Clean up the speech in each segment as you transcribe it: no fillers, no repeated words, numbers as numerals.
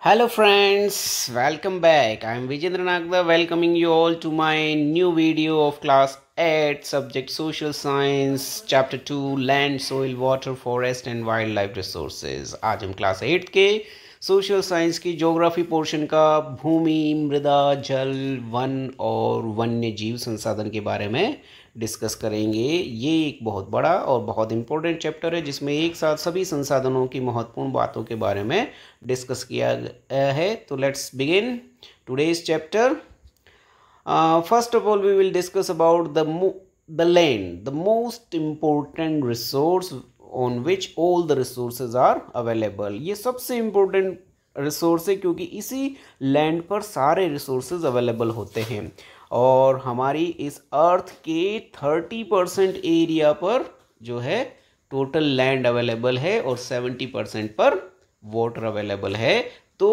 Hello friends, welcome back. I am Vijendra Nagda welcoming you all to my new video of class 8 subject social science chapter 2 land soil water forest and wildlife resources. आज हम class 8 के social science की geography portion का भूमि मृदा जल one और वन्य जीव संसाधन के बारे में डिस्कस करेंगे। ये एक बहुत बड़ा और बहुत इम्पोर्टेंट चैप्टर है जिसमें एक साथ सभी संसाधनों की महत्वपूर्ण बातों के बारे में डिस्कस किया गया है। तो let's begin today's chapter. First of all we will discuss about the land, the most important resource on which all the resources are available. ये सबसे इम्पोर्टेंट रिसोर्स है क्योंकि इसी लैंड पर सारे रिसोर्सेज अवेलेबल होते हैं और हमारी इस अर्थ के 30% एरिया पर जो है टोटल लैंड अवेलेबल है और 70% पर वाटर अवेलेबल है। तो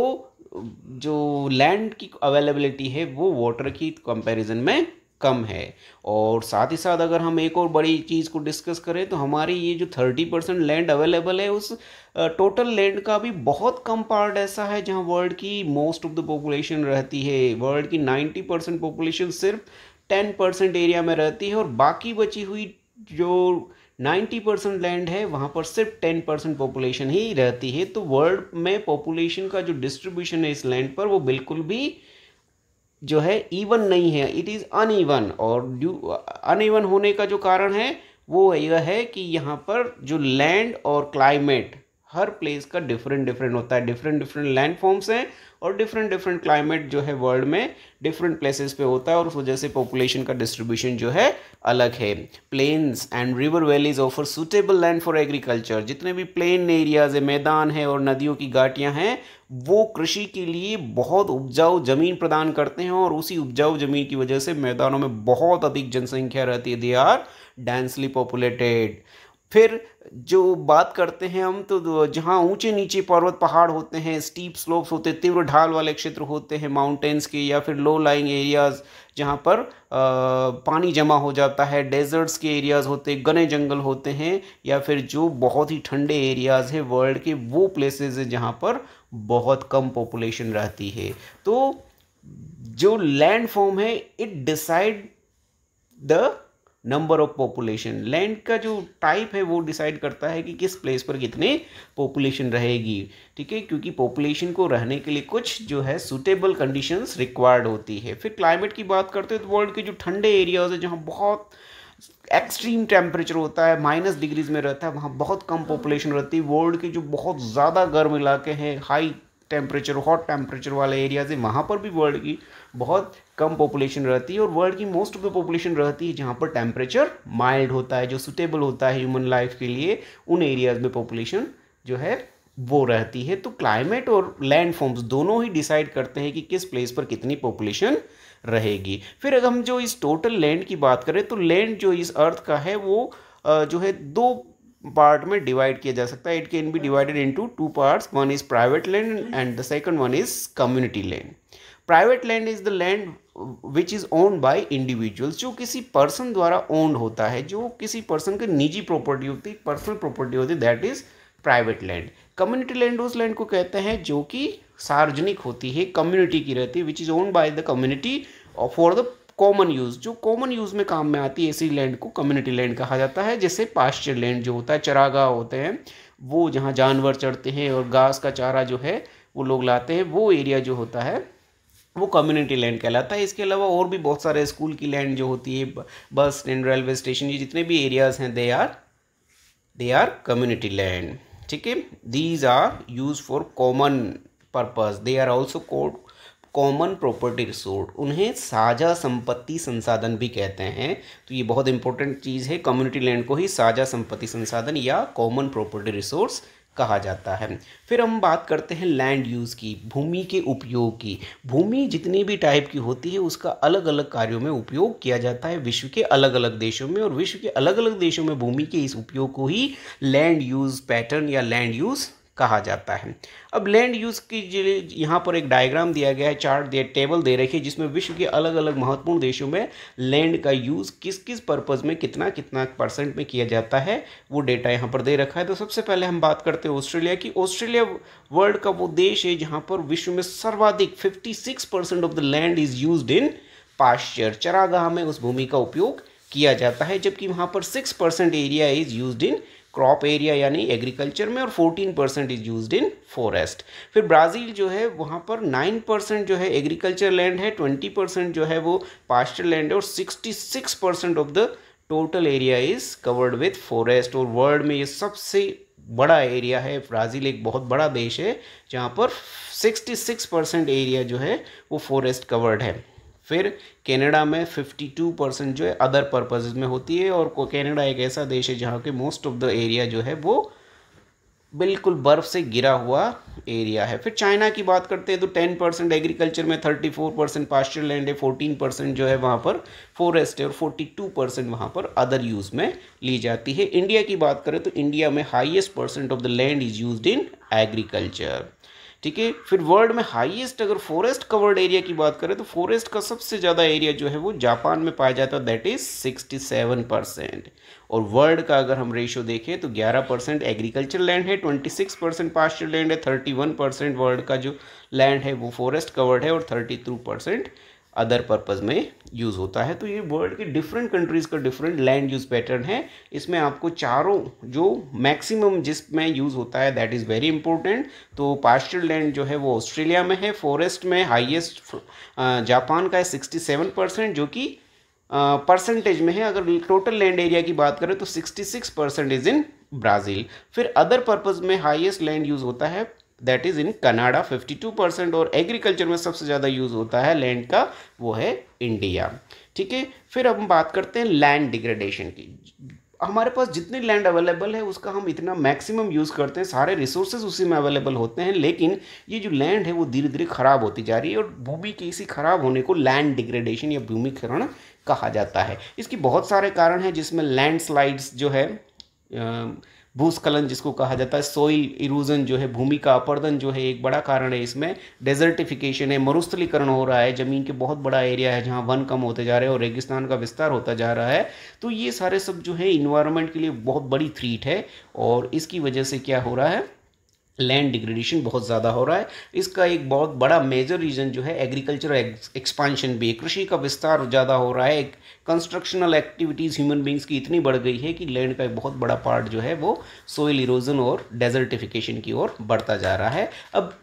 जो लैंड की अवेलेबिलिटी है वो वाटर की कंपैरिजन में कम है। और साथ ही साथ अगर हम एक और बड़ी चीज़ को डिस्कस करें तो हमारी ये जो 30% लैंड अवेलेबल है उस टोटल लैंड का भी बहुत कम पार्ट ऐसा है जहाँ वर्ल्ड की मोस्ट ऑफ द पॉपुलेशन रहती है। वर्ल्ड की 90% पॉपुलेशन सिर्फ 10% एरिया में रहती है और बाकी बची हुई जो 90% लैंड है वहाँ पर सिर्फ 10% पॉपुलेशन ही रहती है। तो वर्ल्ड में पॉपुलेशन का जो डिस्ट्रीब्यूशन है इस लैंड पर वो बिल्कुल भी जो है इवन नहीं है, इट इज़ अनइवन। और अनइवन होने का जो कारण है वो यह है कि यहाँ पर जो लैंड और क्लाइमेट हर प्लेस का डिफरेंट डिफरेंट होता है। डिफरेंट डिफरेंट लैंड फॉर्म्स हैं और डिफरेंट डिफरेंट क्लाइमेट जो है वर्ल्ड में डिफरेंट प्लेसेस पे होता है और उस वजह से पॉपुलेशन का डिस्ट्रीब्यूशन जो है अलग है। Plains and river valleys offer suitable land for agriculture. जितने भी प्लेन एरियाज है, मैदान है और नदियों की घाटियाँ हैं वो कृषि के लिए बहुत उपजाऊ ज़मीन प्रदान करते हैं और उसी उपजाऊ ज़मीन की वजह से मैदानों में बहुत अधिक जनसंख्या रहती है। They are densely populated. फिर जो बात करते हैं हम तो जहाँ ऊंचे नीचे पर्वत पहाड़ होते हैं, स्टीप स्लोप्स होते हैं, तीव्र ढाल वाले क्षेत्र होते हैं माउंटेन्स के, या फिर लो लाइंग एरियाज़ जहाँ पर पानी जमा हो जाता है, डेजर्ट्स के एरियाज़ होते हैं, घने जंगल होते हैं, या फिर जो बहुत ही ठंडे एरियाज़ है वर्ल्ड के वो प्लेसेस है जहाँ पर बहुत कम पॉपुलेशन रहती है। तो जो लैंड फॉर्म है it decide the number of population. Land का जो टाइप है वो डिसाइड करता है कि किस प्लेस पर कितनी पॉपुलेशन रहेगी। ठीक है, क्योंकि पॉपुलेशन को रहने के लिए कुछ जो है सूटेबल कंडीशंस रिक्वायर्ड होती है। फिर क्लाइमेट की बात करते हैं तो वर्ल्ड के जो ठंडे एरियाज है जहाँ बहुत एक्सट्रीम टेम्परेचर होता है, माइनस डिग्रीज में रहता है, वहाँ बहुत कम पॉपुलेशन रहती है। वर्ल्ड के जो बहुत ज़्यादा गर्म इलाके हैं, हाई टेम्परेचर हॉट टेम्परेचर वाले एरियाज है, वहाँ पर भी वर्ल्ड की बहुत कम पॉपुलेशन रहती है। और वर्ल्ड की मोस्ट ऑफ द पॉपुलेशन रहती है जहाँ पर टेम्परेचर माइल्ड होता है, जो सुटेबल होता है ह्यूमन लाइफ के लिए, उन एरियाज में पॉपुलेशन जो है वो रहती है। तो क्लाइमेट और लैंड फॉर्म्स दोनों ही डिसाइड करते हैं कि किस प्लेस पर कितनी पॉपुलेशन रहेगी। फिर अगर हम जो इस टोटल लैंड की बात करें तो लैंड जो इस अर्थ का है वो जो है दो पार्ट में डिवाइड किया जा सकता है। It can be divided into two parts, one is private land and the second one is community land. Private land is the land which is owned by individuals, जो किसी पर्सन द्वारा owned होता है, जो किसी पर्सन की निजी property होती है, पर्सनल प्रॉपर्टी होती है, that is private land. Community land उस लैंड को कहते हैं जो कि सार्वजनिक होती है, कम्युनिटी की रहती है, which is owned by the community for the common use, जो कॉमन यूज़ में काम में आती है, ऐसी लैंड को कम्युनिटी लैंड कहा जाता है। जैसे पास्चर लैंड जो होता है, चरागाह होते हैं वो जहाँ जानवर चढ़ते हैं और घास का चारा जो है वो लोग लाते हैं, वो एरिया जो होता है वो कम्युनिटी लैंड कहलाता है। इसके अलावा और भी बहुत सारे स्कूल की लैंड जो होती है, बस स्टैंड, रेलवे स्टेशन, ये जितने भी एरियाज हैं दे आर कम्युनिटी लैंड। ठीक है, these are use for common purpose, they are also called common property resource. उन्हें साझा संपत्ति संसाधन भी कहते हैं। तो ये बहुत इंपॉर्टेंट चीज़ है, कम्युनिटी लैंड को ही साझा संपत्ति संसाधन या कॉमन प्रॉपर्टी रिसोर्स कहा जाता है। फिर हम बात करते हैं लैंड यूज़ की, भूमि के उपयोग की। भूमि जितनी भी टाइप की होती है उसका अलग अलग कार्यों में उपयोग किया जाता है विश्व के अलग अलग देशों में, और विश्व के अलग अलग देशों में भूमि के इस उपयोग को ही लैंड यूज़ पैटर्न या लैंड यूज़ कहा जाता है। अब लैंड यूज़ की यहाँ पर एक डायग्राम दिया गया है, चार्ट दिया, टेबल दे रखी है, जिसमें विश्व के अलग अलग महत्वपूर्ण देशों में लैंड का यूज़ किस किस पर्पज़ में कितना कितना % में किया जाता है, वो डेटा यहाँ पर दे रखा है। तो सबसे पहले हम बात करते हैं ऑस्ट्रेलिया की। ऑस्ट्रेलिया वर्ल्ड का वो देश है जहाँ पर विश्व में सर्वाधिक 56% of the land is used in pasture, चरागाह में उस भूमि का उपयोग किया जाता है, जबकि वहाँ पर 6% area is used in crop area यानी एग्रीकल्चर में, और 14% इज यूज्ड इन फॉरेस्ट। फिर ब्राज़ील जो है वहाँ पर 9% जो है एग्रीकल्चर लैंड है, 20% जो है वो पास्चर लैंड है, और 66% of the total area is covered with forest. और वर्ल्ड में ये सबसे बड़ा एरिया है। ब्राज़ील एक बहुत बड़ा देश है जहाँ पर 66% एरिया जो है वो फॉरेस्ट कवर्ड है। फिर कनाडा में 52% जो है अदर पर्पसेस में होती है, और कनाडा एक ऐसा देश है जहाँ के मोस्ट ऑफ द एरिया जो है वो बिल्कुल बर्फ़ से घिरा हुआ एरिया है। फिर चाइना की बात करते हैं तो 10% एग्रीकल्चर में, 34% पास्चर लैंड है, 14% जो है वहाँ पर फॉरेस्ट है, और 42% वहाँ पर अदर यूज़ में ली जाती है। इंडिया की बात करें तो इंडिया में highest % of the land is used in agriculture. ठीक है। फिर वर्ल्ड में हाईएस्ट अगर फॉरेस्ट कवर्ड एरिया की बात करें तो फॉरेस्ट का सबसे ज़्यादा एरिया जो है वो जापान में पाया जाता है, दैट इज़ 67%। और वर्ल्ड का अगर हम रेशो देखें तो 11% एग्रीकल्चर लैंड है, 26% पास्चर लैंड है, 31% वर्ल्ड का जो लैंड है वो फॉरेस्ट कवर्ड है, और 32% अदर पर्पज़ में यूज़ होता है। तो ये वर्ल्ड के डिफरेंट कंट्रीज़ का डिफरेंट लैंड यूज़ पैटर्न है। इसमें आपको चारों जो मैक्सिमम जिसमें यूज़ होता है दैट इज़ वेरी इंपॉर्टेंट। तो पास्चर लैंड जो है वो ऑस्ट्रेलिया में है, फॉरेस्ट में हाईएस्ट जापान का है 67%, जो कि परसेंटेज में है। अगर टोटल लैंड एरिया की बात करें तो 66% इज़ इन ब्राज़ील। फिर अदर पर्पज़ में हाईएस्ट लैंड यूज़ होता है दैट इज़ इन कनाडा 52%, और एग्रीकल्चर में सबसे ज़्यादा यूज़ होता है लैंड का वो है इंडिया। ठीक है। फिर अब हम बात करते हैं लैंड डिग्रेडेशन की। हमारे पास जितनी लैंड अवेलेबल है उसका हम इतना मैक्सिमम यूज़ करते हैं, सारे रिसोर्सेज उसी में अवेलेबल होते हैं, लेकिन ये जो लैंड है वो धीरे धीरे ख़राब होती जा रही है, और भूमि के इसी ख़राब होने को लैंड डिग्रेडेशन या भूमिक्षरण कहा जाता है। इसकी बहुत सारे कारण हैं, जिसमें लैंडस्लाइड्स जो है, भूस्खलन जिसको कहा जाता है, सोइल इरोजन जो है, भूमि का अपरदन जो है एक बड़ा कारण है। इसमें डेजर्टिफिकेशन है, मरुस्थलीकरण हो रहा है, ज़मीन के बहुत बड़ा एरिया है जहाँ वन कम होते जा रहे हैं और रेगिस्तान का विस्तार होता जा रहा है। तो ये सारे सब जो है इन्वायरमेंट के लिए बहुत बड़ी थ्रीट है, और इसकी वजह से क्या हो रहा है, लैंड डिग्रेडेशन बहुत ज़्यादा हो रहा है। इसका एक बहुत बड़ा मेजर रीज़न जो है एग्रीकल्चर एक्सपांशन भी है, कृषि का विस्तार ज़्यादा हो रहा है। कंस्ट्रक्शनल एक्टिविटीज़ ह्यूमन बींग्स की इतनी बढ़ गई है कि लैंड का एक बहुत बड़ा पार्ट जो है वो सोइल इरोजन और डेजर्टिफिकेशन की ओर बढ़ता जा रहा है। अब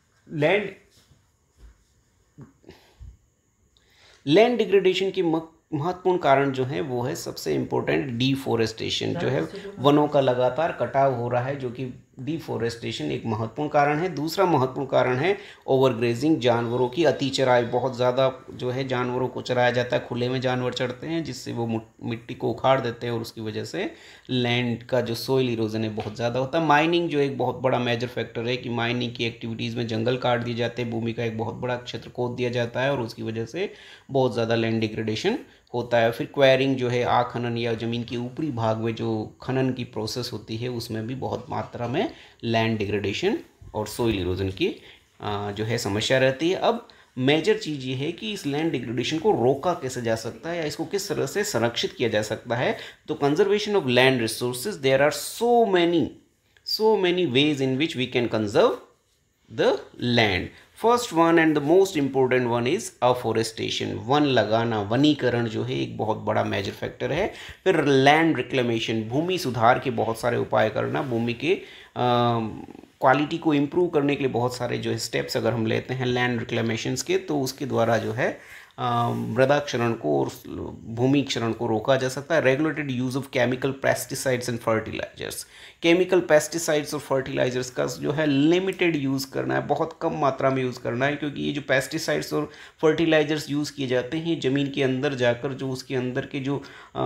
लैंड डिग्रेडेशन की महत्वपूर्ण कारण जो है वो है सबसे इम्पोर्टेंट डिफोरेस्टेशन, जो है वनों का लगातार कटाव हो रहा है, जो कि डिफोरेस्टेशन एक महत्वपूर्ण कारण है। दूसरा महत्वपूर्ण कारण है ओवरग्रेजिंग, जानवरों की अति चराई। बहुत ज़्यादा जो है जानवरों को चराया जाता है, खुले में जानवर चढ़ते हैं जिससे वो मिट्टी को उखाड़ देते हैं, और उसकी वजह से लैंड का जो सोइल इरोजन है बहुत ज़्यादा होता है। माइनिंग जो एक बहुत बड़ा मेजर फैक्टर है कि माइनिंग की एक्टिविटीज़ में जंगल काट दिए जाते हैं, भूमि का एक बहुत बड़ा क्षेत्र खोद दिया जाता है, और उसकी वजह से बहुत ज़्यादा लैंड डिग्रेडेशन होता है। फिर क्वेरिंग जो है, खनन या ज़मीन के ऊपरी भाग में जो खनन की प्रोसेस होती है उसमें भी बहुत मात्रा में लैंड डिग्रेडेशन और सोइल इरोजन की जो है समस्या रहती है। अब मेजर चीज़ ये है कि इस लैंड डिग्रेडेशन को रोका कैसे जा सकता है या इसको किस तरह से संरक्षित किया जा सकता है। तो conservation of land resources, there are so many ways in which we can conserve the land. First one and the most important one is afforestation, वन लगाना, वनीकरण जो है एक बहुत बड़ा मेजर फैक्टर है। फिर लैंड रिक्लेमेशन, भूमि सुधार के बहुत सारे उपाय करना, भूमि के क्वालिटी को इम्प्रूव करने के लिए बहुत सारे जो है स्टेप्स अगर हम लेते हैं लैंड रिक्लेमेशंस के, तो उसके द्वारा जो है मृदा क्षरण को और भूमि क्षरण को रोका जा सकता है। Regulated use of chemical pesticides and fertilisers, chemical pesticides और फर्टिलाइजर्स का जो है लिमिटेड यूज़ करना है, बहुत कम मात्रा में यूज़ करना है, क्योंकि ये जो पेस्टिसाइड्स और फर्टिलाइजर्स यूज़ किए जाते हैं ज़मीन के अंदर जाकर जो उसके अंदर के जो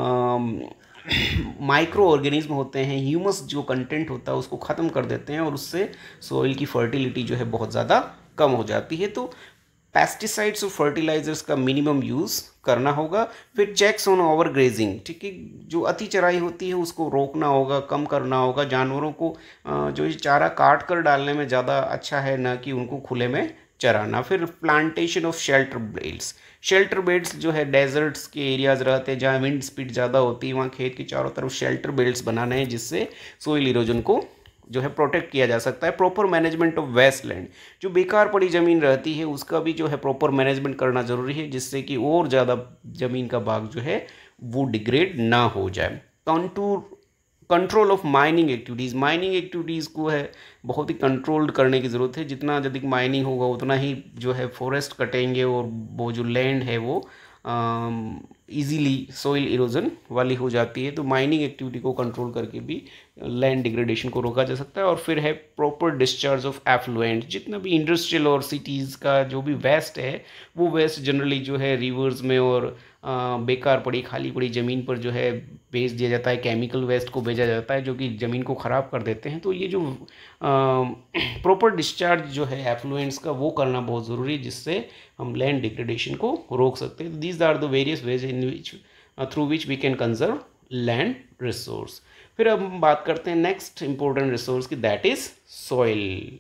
माइक्रो ऑर्गेनिज्म होते हैं, ह्यूमस जो कंटेंट होता है उसको ख़त्म कर देते हैं, और उससे सोइल की फर्टिलिटी जो है बहुत ज़्यादा कम हो जाती है। तो पेस्टिसाइड्स और फर्टिलाइजर्स का मिनिमम यूज़ करना होगा। फिर चेक्स ऑन ओवर ग्रेजिंग, ठीक है, जो अति चराई होती है उसको रोकना होगा, कम करना होगा। जानवरों को जो ये चारा काट कर डालने में ज़्यादा अच्छा है, ना कि उनको खुले में चराना। फिर plantation of shelter belts, shelter belts जो है डेजर्ट्स के एरियाज़ रहते हैं जहाँ विंड स्पीड ज़्यादा होती है, वहाँ खेत के चारों तरफ शेल्टर बेल्ट्स बनाने हैं जिससे सोइल इरोजन को जो है प्रोटेक्ट किया जा सकता है। Proper management of waste land, जो बेकार पड़ी ज़मीन रहती है उसका भी जो है प्रॉपर मैनेजमेंट करना ज़रूरी है जिससे कि और ज़्यादा ज़मीन का भाग जो है वो डिग्रेड ना हो जाए। Control of mining activities, mining activities को है बहुत ही कंट्रोल्ड करने की ज़रूरत है। जितना अधिक माइनिंग होगा उतना ही जो है फॉरेस्ट कटेंगे और वो जो लैंड है वो इजीली सॉइल इरोजन वाली हो जाती है। तो माइनिंग एक्टिविटी को कंट्रोल करके भी लैंड डिग्रेडेशन को रोका जा सकता है। और फिर है प्रॉपर डिस्चार्ज ऑफ एफ्लुएंट, जितना भी इंडस्ट्रियल और सिटीज़ का जो भी वेस्ट है वो वेस्ट जनरली जो है रिवर्स में और बेकार पड़ी खाली पड़ी ज़मीन पर जो है भेज दिया जाता है। केमिकल वेस्ट को भेजा जाता है जो कि ज़मीन को ख़राब कर देते हैं। तो ये जो प्रॉपर डिस्चार्ज जो है एफ्लुएंट्स का वो करना बहुत ज़रूरी है जिससे हम लैंड डिग्रेडेशन को रोक सकते हैं। These are the various ways in which through which we can conserve land resource. फिर अब हम बात करते हैं नेक्स्ट इंपॉर्टेंट रिसोर्स की, that is soil.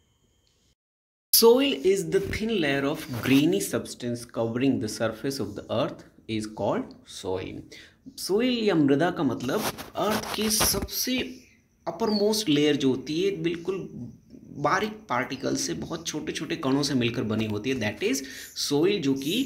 Soil is the thin layer of grainy substance covering the surface of the earth is called soil. Soil या मृदा का मतलब अर्थ की सबसे अपर मोस्ट लेयर जो होती है बिल्कुल बारीक पार्टिकल से बहुत छोटे छोटे कणों से मिलकर बनी होती है, दैट इज सोइल, जो कि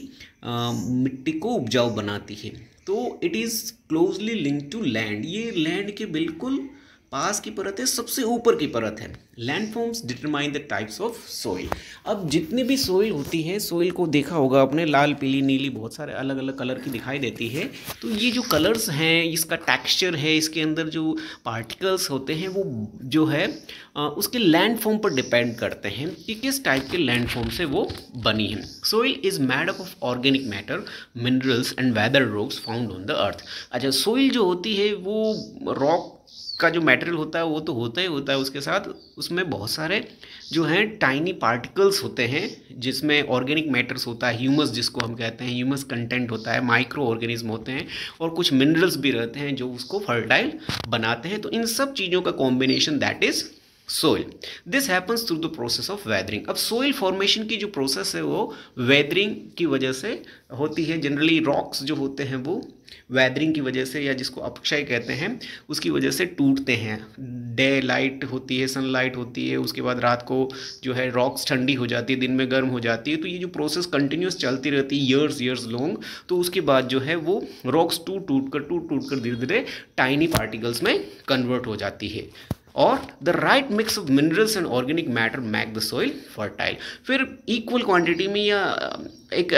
मिट्टी को उपजाऊ बनाती है। तो it is closely linked to land, ये लैंड के बिल्कुल पास की परत है, सबसे ऊपर की परत है। Landforms determine the types of soil. अब जितनी भी सोइल होती है, सोइल को देखा होगा आपने, लाल पीली नीली बहुत सारे अलग अलग कलर की दिखाई देती है। तो ये जो कलर्स हैं, इसका टेक्सचर है, इसके अंदर जो पार्टिकल्स होते हैं वो जो है उसके लैंडफॉर्म पर डिपेंड करते हैं कि किस टाइप के लैंडफॉर्म से वो बनी है। Soil is made up of organic matter, minerals and weather rocks found on the earth. अच्छा, सोइल जो होती है वो रॉक का जो मटेरियल होता है वो तो होता ही होता है, उसके साथ उसमें बहुत सारे जो हैं टाइनी पार्टिकल्स होते हैं जिसमें ऑर्गेनिक मैटर्स होता है, ह्यूमस जिसको हम कहते हैं, ह्यूमस कंटेंट होता है, माइक्रो ऑर्गेनिज्म होते हैं और कुछ मिनरल्स भी रहते हैं जो उसको फर्टाइल बनाते हैं। तो इन सब चीज़ों का combination that is soil. This happens through the process of weathering. अब सोइल फॉर्मेशन की जो प्रोसेस है वो वेदरिंग की वजह से होती है। जनरली रॉक्स जो होते हैं वो वेदरिंग की वजह से, या जिसको अपक्षय कहते हैं, उसकी वजह से टूटते हैं। डे लाइट होती है, सनलाइट होती है, उसके बाद रात को जो है रॉक्स ठंडी हो जाती है, दिन में गर्म हो जाती है। तो ये जो प्रोसेस कंटिन्यूस चलती रहती है ईयर्स लॉन्ग, तो उसके बाद जो है वो रॉक्स टूट कर धीरे धीरे टाइनी पार्टिकल्स में कन्वर्ट हो जाती है। और the right mix of minerals and organic matter make the soil fertile. फिर इक्वल क्वांटिटी में या एक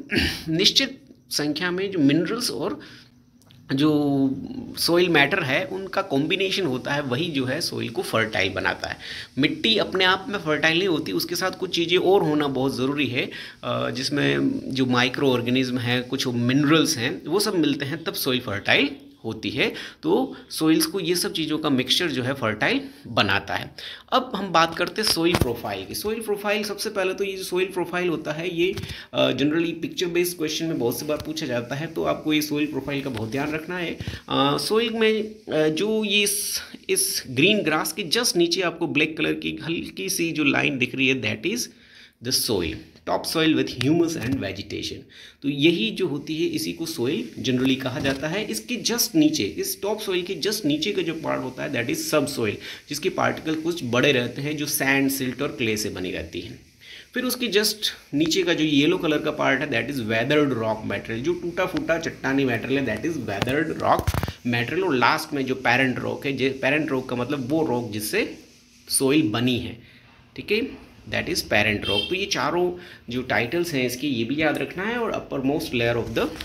निश्चित संख्या में जो मिनरल्स और जो सोइल मैटर है उनका कॉम्बिनेशन होता है, वही जो है सोइल को फर्टाइल बनाता है। मिट्टी अपने आप में फर्टाइल नहीं होती, उसके साथ कुछ चीज़ें और होना बहुत ज़रूरी है, जिसमें जो माइक्रो ऑर्गेनिज्म है, कुछ मिनरल्स हैं, वो सब मिलते हैं तब सोइल फर्टाइल होती है। तो सोइल्स को ये सब चीज़ों का मिक्सचर जो है फर्टाइल बनाता है। अब हम बात करते हैं सोइल प्रोफाइल की। सोइल प्रोफाइल, सबसे पहले तो ये जो सोइल प्रोफाइल होता है ये जनरली पिक्चर बेस्ड क्वेश्चन में बहुत सी बार पूछा जाता है, तो आपको ये सोइल प्रोफाइल का बहुत ध्यान रखना है। सोइल में जो ये इस ग्रीन ग्रास के जस्ट नीचे आपको ब्लैक कलर की हल्की सी जो लाइन दिख रही है, that is the soil, top soil with humus and vegetation. तो यही जो होती है इसी को सोइल जनरली कहा जाता है। इसके जस्ट नीचे, इस टॉप सॉइल के जस्ट नीचे का जो पार्ट होता है दैट इज सब सॉइल, जिसके पार्टिकल कुछ बड़े रहते हैं, जो सैंड, सिल्ट और क्ले से बनी रहती है। फिर उसके जस्ट नीचे का जो येलो कलर का पार्ट है that is weathered rock material, जो टूटा फूटा चट्टानी मटेरियल है, that is weathered rock material. और लास्ट में जो पेरेंट रॉक है, पेरेंट रॉक का मतलब वो रॉक जिससे सोइल बनी है, ठीक है, दैट इज पेरेंट रॉक। तो ये चारों जो टाइटल्स हैं इसकी ये भी याद रखना है। और uppermost layer of the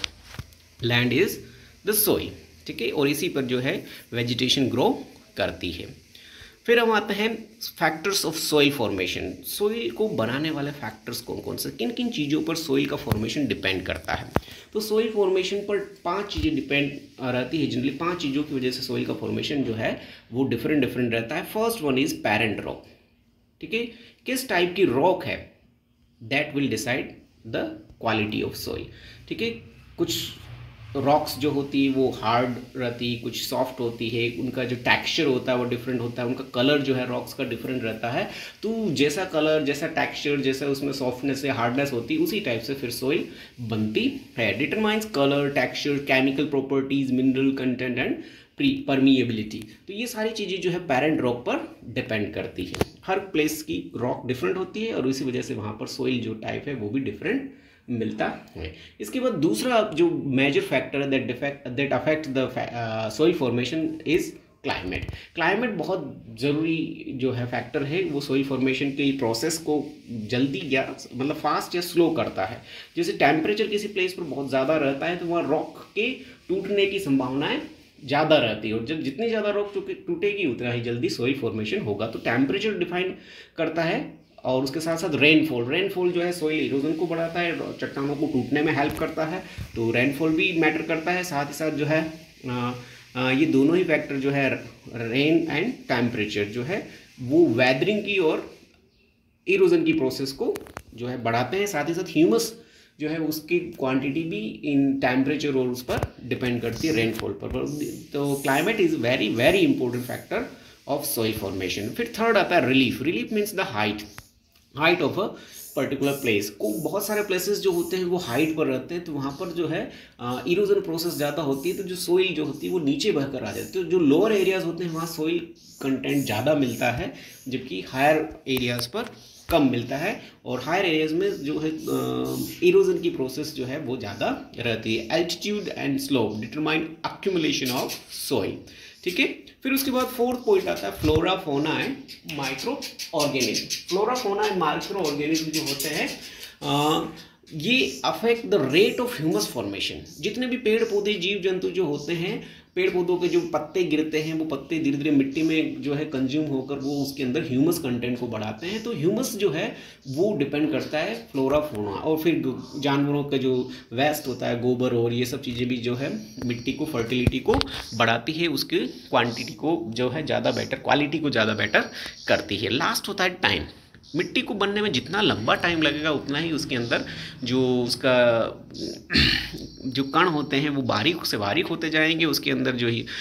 land is the soil, ठीक है, और इसी पर जो है वेजिटेशन ग्रो करती है। फिर हम आते हैं factors of soil formation. Soil को बनाने वाले फैक्टर्स कौन कौन से, किन किन चीज़ों पर सोइल का फॉर्मेशन डिपेंड करता है। तो सोइल फॉर्मेशन पर 5 चीज़ें डिपेंड रहती है। जनरली 5 चीज़ों की वजह से सोइल का फॉर्मेशन जो है वो डिफरेंट रहता है। First one is parent rock, ठीक है, किस टाइप की रॉक है, that will decide the quality of soil. ठीक है, कुछ रॉक्स जो होती है वो हार्ड रहती है, कुछ सॉफ्ट होती है, उनका जो टेक्सचर होता है वो डिफरेंट होता है, उनका कलर जो है रॉक्स का डिफरेंट रहता है। तो जैसा कलर, जैसा टेक्सचर, जैसा उसमें सॉफ्टनेस या हार्डनेस होती है, उसी टाइप से फिर सॉइल बनती है। Determines colour, texture, chemical properties, mineral content and permeability. तो ये सारी चीज़ें जो है पेरेंट रॉक पर डिपेंड करती है। हर प्लेस की रॉक डिफरेंट होती है और इसी वजह से वहाँ पर सॉइल जो टाइप है वो भी डिफरेंट मिलता है। इसके बाद दूसरा जो मेजर फैक्टर है that affect the soil formation is climate. Climate बहुत ज़रूरी जो है फैक्टर है, वो सॉइल फॉर्मेशन के प्रोसेस को जल्दी या मतलब फास्ट या स्लो करता है। जैसे टेम्परेचर किसी प्लेस पर बहुत ज़्यादा रहता है तो वहाँ रॉक के टूटने की संभावनाएं ज़्यादा रहती है, और जब जितनी ज़्यादा रॉक टूटेगी उतना ही जल्दी सॉइल फॉर्मेशन होगा। तो टेम्परेचर डिफाइन करता है, और उसके साथ साथ रेनफॉल जो है सॉइल इरोजन को बढ़ाता है, चट्टानों को टूटने में हेल्प करता है, तो रेनफॉल भी मैटर करता है। साथ ही साथ जो है ये दोनों ही फैक्टर जो है रेन एंड टेम्परेचर जो है वो वेदरिंग की और इरोजन की प्रोसेस को जो है बढ़ाते हैं। साथ ही साथ ह्यूमस जो है उसकी क्वांटिटी भी इन टेम्परेचर और उस पर डिपेंड करती है, रेनफॉल पर। तो climate is very very important factor of soil formation. फिर थर्ड आता है relief means the height of a particular place को। बहुत सारे प्लेसेस जो होते हैं वो हाइट पर रहते हैं, तो वहाँ पर जो है इरोजन प्रोसेस ज़्यादा होती है, तो जो सोइल जो होती है वो नीचे बहकर आ जाती है। तो जो लोअर एरियाज होते हैं वहाँ सोइल कंटेंट ज़्यादा मिलता है, जबकि हायर एरियाज पर कम मिलता है, और हायर एरियाज में जो है इरोजन की प्रोसेस जो है वो ज़्यादा रहती है। Altitude and slope determine accumulation of soil. ठीक है, फिर उसके बाद फोर्थ पॉइंट आता है flora, fauna and microorganism. Flora, fauna and microorganism जो होते हैं ये affect the rate of humus formation. जितने भी पेड़ पौधे, जीव जंतु जो होते हैं, पेड़ पौधों के जो पत्ते गिरते हैं वो पत्ते धीरे धीरे मिट्टी में जो है कंज्यूम होकर वो उसके अंदर ह्यूमस कंटेंट को बढ़ाते हैं। तो ह्यूमस जो है वो डिपेंड करता है फ्लोरा, फोना। और फिर जानवरों का जो वेस्ट होता है, गोबर और ये सब चीज़ें भी जो है मिट्टी को, फर्टिलिटी को बढ़ाती है, उसकी क्वांटिटी को जो है ज़्यादा बेटर, क्वालिटी को ज़्यादा बेटर करती है। लास्ट होता है टाइम। मिट्टी को बनने में जितना लंबा टाइम लगेगा उतना ही उसके अंदर जो उसका जो कण होते हैं वो बारीक से बारीक होते जाएंगे, उसके अंदर जो ही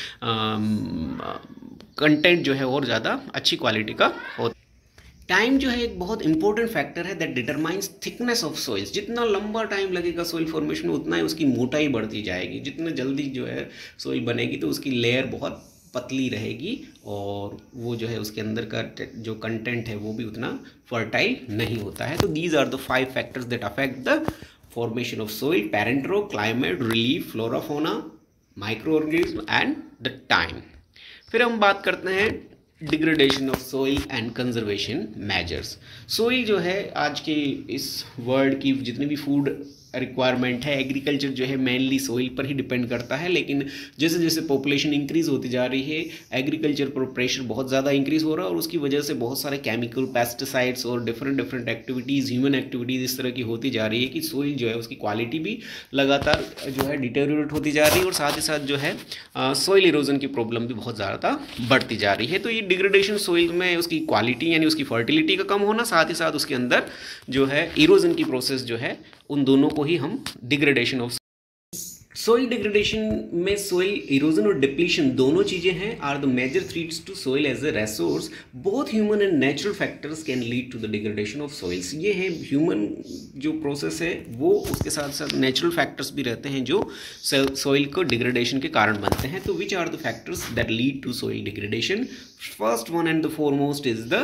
कंटेंट जो है और ज़्यादा अच्छी क्वालिटी का होता है। टाइम जो है एक बहुत इंपॉर्टेंट फैक्टर है that determines thickness of soils. जितना लंबा टाइम लगेगा सॉइल फॉर्मेशन में उतना ही उसकी मोटाई बढ़ती जाएगी। जितने जल्दी जो है सॉइल बनेगी तो उसकी लेयर बहुत पतली रहेगी, और वो जो है उसके अंदर का जो कंटेंट है वो भी उतना फर्टाइल नहीं होता है। तो these are the 5 factors that affect the formation of soil: parent rock, climate, relief, flora, fauna, microorganism and the time. फिर हम बात करते हैं degradation of soil and conservation measures. Soil जो है आज के इस वर्ल्ड की जितनी भी फूड रिक्वायरमेंट है, एग्रीकल्चर जो है मेनली सोइल पर ही डिपेंड करता है। लेकिन जैसे जैसे पॉपुलेशन इंक्रीज होती जा रही है, एग्रीकल्चर पर प्रेशर बहुत ज़्यादा इंक्रीज हो रहा है, और उसकी वजह से बहुत सारे केमिकल, पेस्टिसाइड्स और डिफरेंट एक्टिविटीज़, ह्यूमन एक्टिविटीज़ इस तरह की होती जा रही है कि सोइल जो है उसकी क्वालिटी भी लगातार जो है डिटेरियोरेट होती जा रही है, और साथ ही साथ जो है सोइल इरोजन की प्रॉब्लम भी बहुत ज़्यादा बढ़ती जा रही है। तो ये डिग्रेडेशन सोइल में उसकी क्वालिटी यानी उसकी फर्टिलिटी का कम होना, साथ ही साथ उसके अंदर जो है इरोजन की प्रोसेस जो है, उन दोनों को ही हम डिग्रेडेशन ऑफ सोइल। डिग्रेडेशन में सोइल इरोजन और डिप्लीशन दोनों चीजें हैं, are the major threats to soil as a resource. Both human and natural factors can lead to the degradation of soils. ये है ह्यूमन जो प्रोसेस है वो, उसके साथ साथ नेचुरल फैक्टर्स भी रहते हैं जो सोइल को डिग्रेडेशन के कारण बनते हैं। तो which are the factors that lead to soil degradation? First one and the foremost is the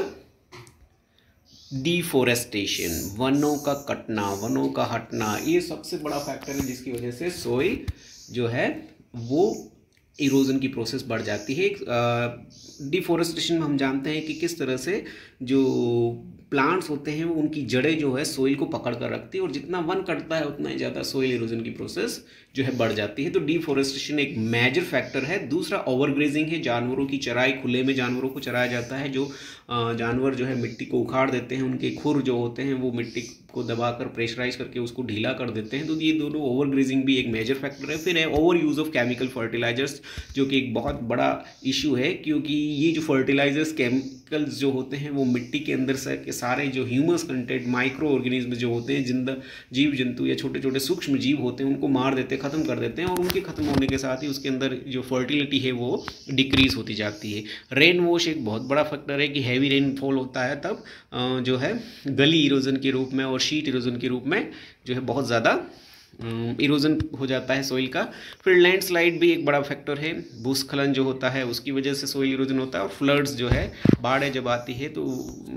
deforestation, वनों का कटना, वनों का हटना। ये सबसे बड़ा फैक्टर है जिसकी वजह से सोइल जो है वो इरोजन की प्रोसेस बढ़ जाती है। डिफोरेस्टेशन में हम जानते हैं कि किस तरह से जो प्लांट्स होते हैं वो उनकी जड़ें जो है सोइल को पकड़ कर रखती है, और जितना वन कटता है उतना ही ज़्यादा सोइल इरोजन की प्रोसेस जो है बढ़ जाती है। तो डिफोरेस्टेशन एक मेजर फैक्टर है। दूसरा ओवरग्रेजिंग है, जानवरों की चराई, खुले में जानवरों को चराया जाता है। जो जानवर जो है मिट्टी को उखाड़ देते हैं, उनके खुर जो होते हैं वो मिट्टी को दबाकर प्रेशराइज करके उसको ढीला कर देते हैं। तो ये दोनों ओवरग्रेजिंग भी एक मेजर फैक्टर है। फिर है overuse of chemical fertilisers, जो कि एक बहुत बड़ा इशू है, क्योंकि ये जो फर्टिलाइजर्स पार्टिकल्स जो होते हैं वो मिट्टी के अंदर से के सारे जो ह्यूमस कंटेंट माइक्रो ऑर्गेनिज्म जो होते हैं, जिंदा जीव जंतु या छोटे छोटे सूक्ष्म जीव होते हैं, उनको मार देते हैं, ख़त्म कर देते हैं, और उनके ख़त्म होने के साथ ही उसके अंदर जो फर्टिलिटी है वो डिक्रीज होती जाती है। रेन वॉश एक बहुत बड़ा फैक्टर है कि हैवी रेनफॉल होता है तब जो है गली इरोजन के रूप में और शीट इरोजन के रूप में जो है बहुत ज़्यादा इरोजन हो जाता है सोइल का। फिर लैंडस्लाइड भी एक बड़ा फैक्टर है, भूस्खलन जो होता है उसकी वजह से सोइल इरोजन होता है। और फ्लड्स जो है, बाढ़ें जब आती है तो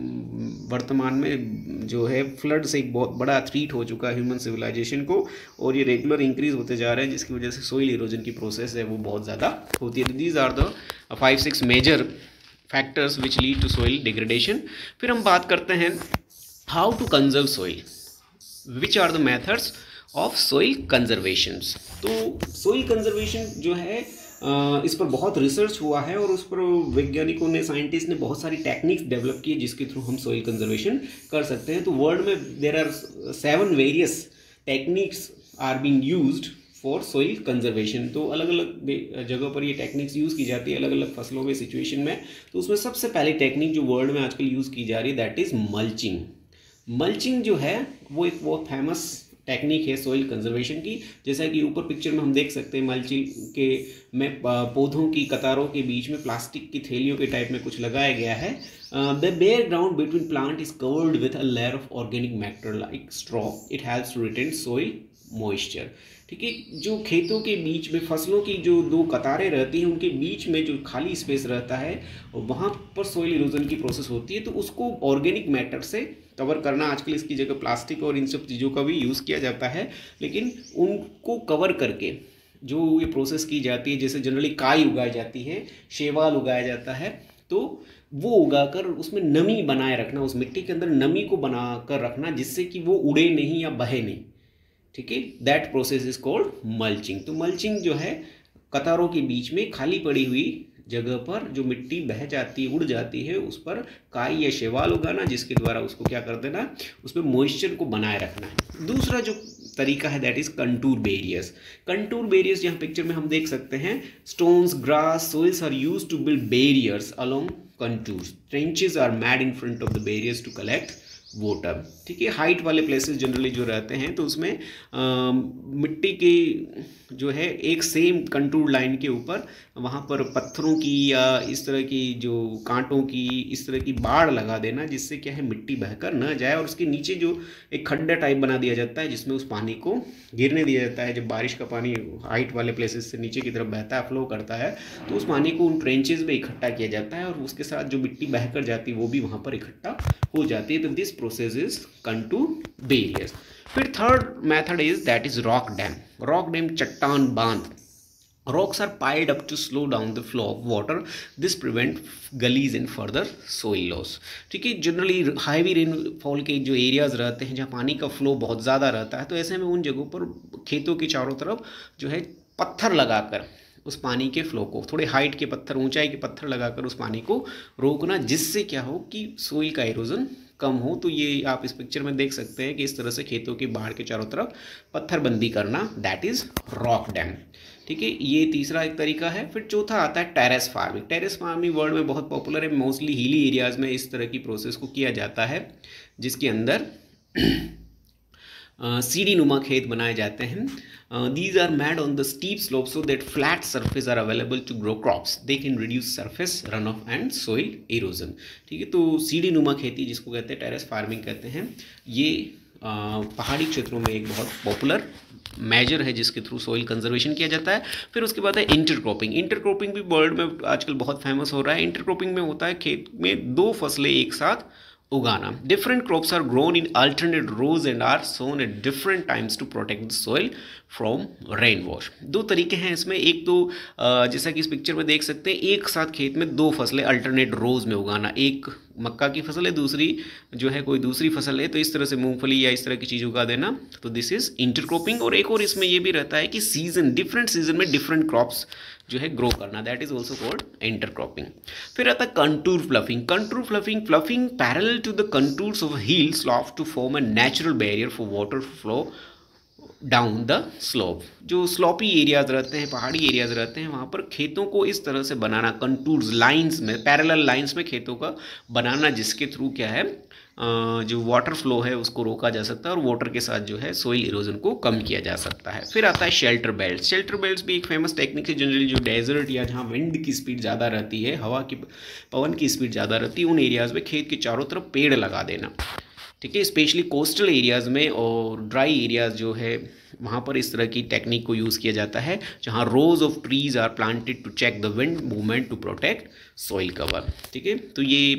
वर्तमान में जो है फ्लड से एक बहुत बड़ा थ्रीट हो चुका है ह्यूमन सिविलाइजेशन को, और ये रेगुलर इंक्रीज होते जा रहे हैं, जिसकी वजह से सोइल इरोजन की प्रोसेस है वो बहुत ज़्यादा होती है। These are the 5-6 major factors which lead to soil degradation. फिर हम बात करते हैं how to conserve soil, which are the methods of soil conservation. तो सोइल कंजर्वेशन जो है इस पर बहुत रिसर्च हुआ है और उस पर वैज्ञानिकों ने, साइंटिस्ट ने बहुत सारी टेक्निक्स डेवलप की है जिसके थ्रू हम सोइल कंजर्वेशन कर सकते हैं। तो वर्ल्ड में there are 7 various techniques are being used for soil conservation. तो अलग अलग जगह पर ये टेक्निक्स यूज़ की जाती है अलग अलग फसलों में, सिचुएशन में। तो उसमें सबसे पहली टेक्निक जो वर्ल्ड में आजकल यूज़ की जा रही है दैट इज़ मल्चिंग। मल्चिंग जो है वो एक बहुत फेमस टेक्निक है सोइल कंजर्वेशन की। जैसा कि ऊपर पिक्चर में हम देख सकते हैं, मल्चिंग के में पौधों की कतारों के बीच में प्लास्टिक की थैलियों के टाइप में कुछ लगाया गया है। The bare ground between plant is covered with a layer of organic matter like straw. It helps to retain soil moisture. ठीक है, जो खेतों के बीच में फसलों की जो 2 कतारें रहती हैं उनके बीच में जो खाली स्पेस रहता है वहाँ पर सोइल इरोजन की प्रोसेस होती है। तो उसको ऑर्गेनिक मैटर से कवर करना, आजकल इसकी जगह प्लास्टिक और इन सब चीज़ों का भी यूज़ किया जाता है, लेकिन उनको कवर करके जो ये प्रोसेस की जाती है, जैसे जनरली काई उगाई जाती है, शैवाल उगाया जाता है, तो वो उगाकर उसमें नमी बनाए रखना, उस मिट्टी के अंदर नमी को बना कर रखना जिससे कि वो उड़े नहीं या बहे नहीं। ठीक है, that process is called mulching. तो मल्चिंग जो है कतारों के बीच में खाली पड़ी हुई जगह पर जो मिट्टी बह जाती है, उड़ जाती है, उस पर काई या शैवाल उगाना, जिसके द्वारा उसको क्या कर देना, उसमें मॉइस्चर को बनाए रखना है। दूसरा जो तरीका है that is contour barriers. Contour barriers यहाँ पिक्चर में हम देख सकते हैं, stones, grass, soils are used to build barriers along contours. Trenches are made in front of the barriers to collect water. ठीक है, हाइट वाले प्लेसेस जनरली जो रहते हैं तो उसमें मिट्टी की जो है एक सेम कंटूर लाइन के ऊपर वहाँ पर पत्थरों की या इस तरह की जो कांटों की इस तरह की बाड़ लगा देना, जिससे क्या है मिट्टी बहकर न जाए, और उसके नीचे जो एक खड्डा टाइप बना दिया जाता है जिसमें उस पानी को गिरने दिया जाता है। जब बारिश का पानी हाइट वाले प्लेसेस से नीचे की तरफ बहता है, फ्लो करता है, तो उस पानी को उन ट्रेंचेस में इकट्ठा किया जाता है और उसके साथ जो मिट्टी बहकर जाती है वो भी वहाँ पर इकट्ठा हो जाती है। तो this process is contour barriers. फिर third method is that is rock dam. Rock dam चट्टान बांध। Rocks are piled up to slow down the flow of water. This prevent gullies and further soil loss. ठीक है, generally heavy rainfall के जो areas रहते हैं जहाँ पानी का फ्लो बहुत ज़्यादा रहता है, तो ऐसे में उन जगहों पर खेतों के चारों तरफ जो है पत्थर लगाकर उस पानी के फ्लो को, थोड़े हाइट के पत्थर, ऊंचाई के पत्थर लगाकर उस पानी को रोकना, जिससे क्या हो कि सोइल का इरोजन कम हो। तो ये आप इस पिक्चर में देख सकते हैं कि इस तरह से खेतों के बाहर के चारों तरफ पत्थरबंदी करना, दैट इज रॉक डैम। ठीक है, ये तीसरा एक तरीका है। फिर चौथा आता है terrace farming. Terrace farming world में बहुत पॉपुलर है, मोस्टली हिली एरियाज में इस तरह की प्रोसेस को किया जाता है, जिसके अंदर सीढ़ी नुमा खेत बनाए जाते हैं। These are made on the steep slope so that flat surface are available to grow crops. They can reduce surface run off and soil erosion. ठीक है, तो सीढ़ी नुमा खेती जिसको कहते हैं टेरेस फार्मिंग कहते हैं, ये पहाड़ी क्षेत्रों में एक बहुत पॉपुलर मेजर है जिसके थ्रू सोइल कंजर्वेशन किया जाता है। फिर उसके बाद है इंटरक्रॉपिंग। इंटरक्रॉपिंग भी वर्ल्ड में आजकल बहुत फेमस हो रहा है। इंटरक्रॉपिंग में होता है खेत में 2 फसलें एक साथ उगाना। Different crops are grown in alternate rows and are sown at different times to protect the soil from rain wash. 2 तरीके हैं इसमें। एक तो जैसा कि इस पिक्चर में देख सकते हैं, एक साथ खेत में 2 फसलें अल्टरनेट रोज में उगाना। एक मक्का की फसल है, दूसरी जो है कोई दूसरी फसल है, तो इस तरह से मूंगफली या इस तरह की चीज़ उगा देना, तो दिस इज इंटरक्रॉपिंग। और एक और इसमें ये भी रहता है कि सीजन, डिफरेंट सीजन में डिफरेंट क्रॉप्स जो है ग्रो करना, that is also called intercropping. फिर आता है contour ploughing. Contour ploughing, ploughing parallel to the contours of hill slope to form a natural barrier for water flow down the slope. जो slopy areas रहते हैं, पहाड़ी areas रहते हैं, वहाँ पर खेतों को इस तरह से बनाना, कंटूर्स लाइंस में, पैरेलल लाइंस में खेतों का बनाना, जिसके थ्रू क्या है जो वाटर फ्लो है उसको रोका जा सकता है और वाटर के साथ जो है सोइल इरोजन को कम किया जा सकता है। फिर आता है शेल्टर बेल्ट। शेल्टर बेल्ट भी एक फेमस टेक्निक है। जनरली जो डेजर्ट या जहाँ विंड की स्पीड ज़्यादा रहती है, हवा की, पवन की स्पीड ज़्यादा रहती है, उन एरियाज़ में खेत के चारों तरफ पेड़ लगा देना। ठीक है, स्पेशली कोस्टल एरियाज़ में और ड्राई एरियाज़ जो है वहाँ पर इस तरह की टेक्निक को यूज़ किया जाता है, जहाँ rows of trees are planted to check the wind movement to protect soil cover. ठीक है, तो ये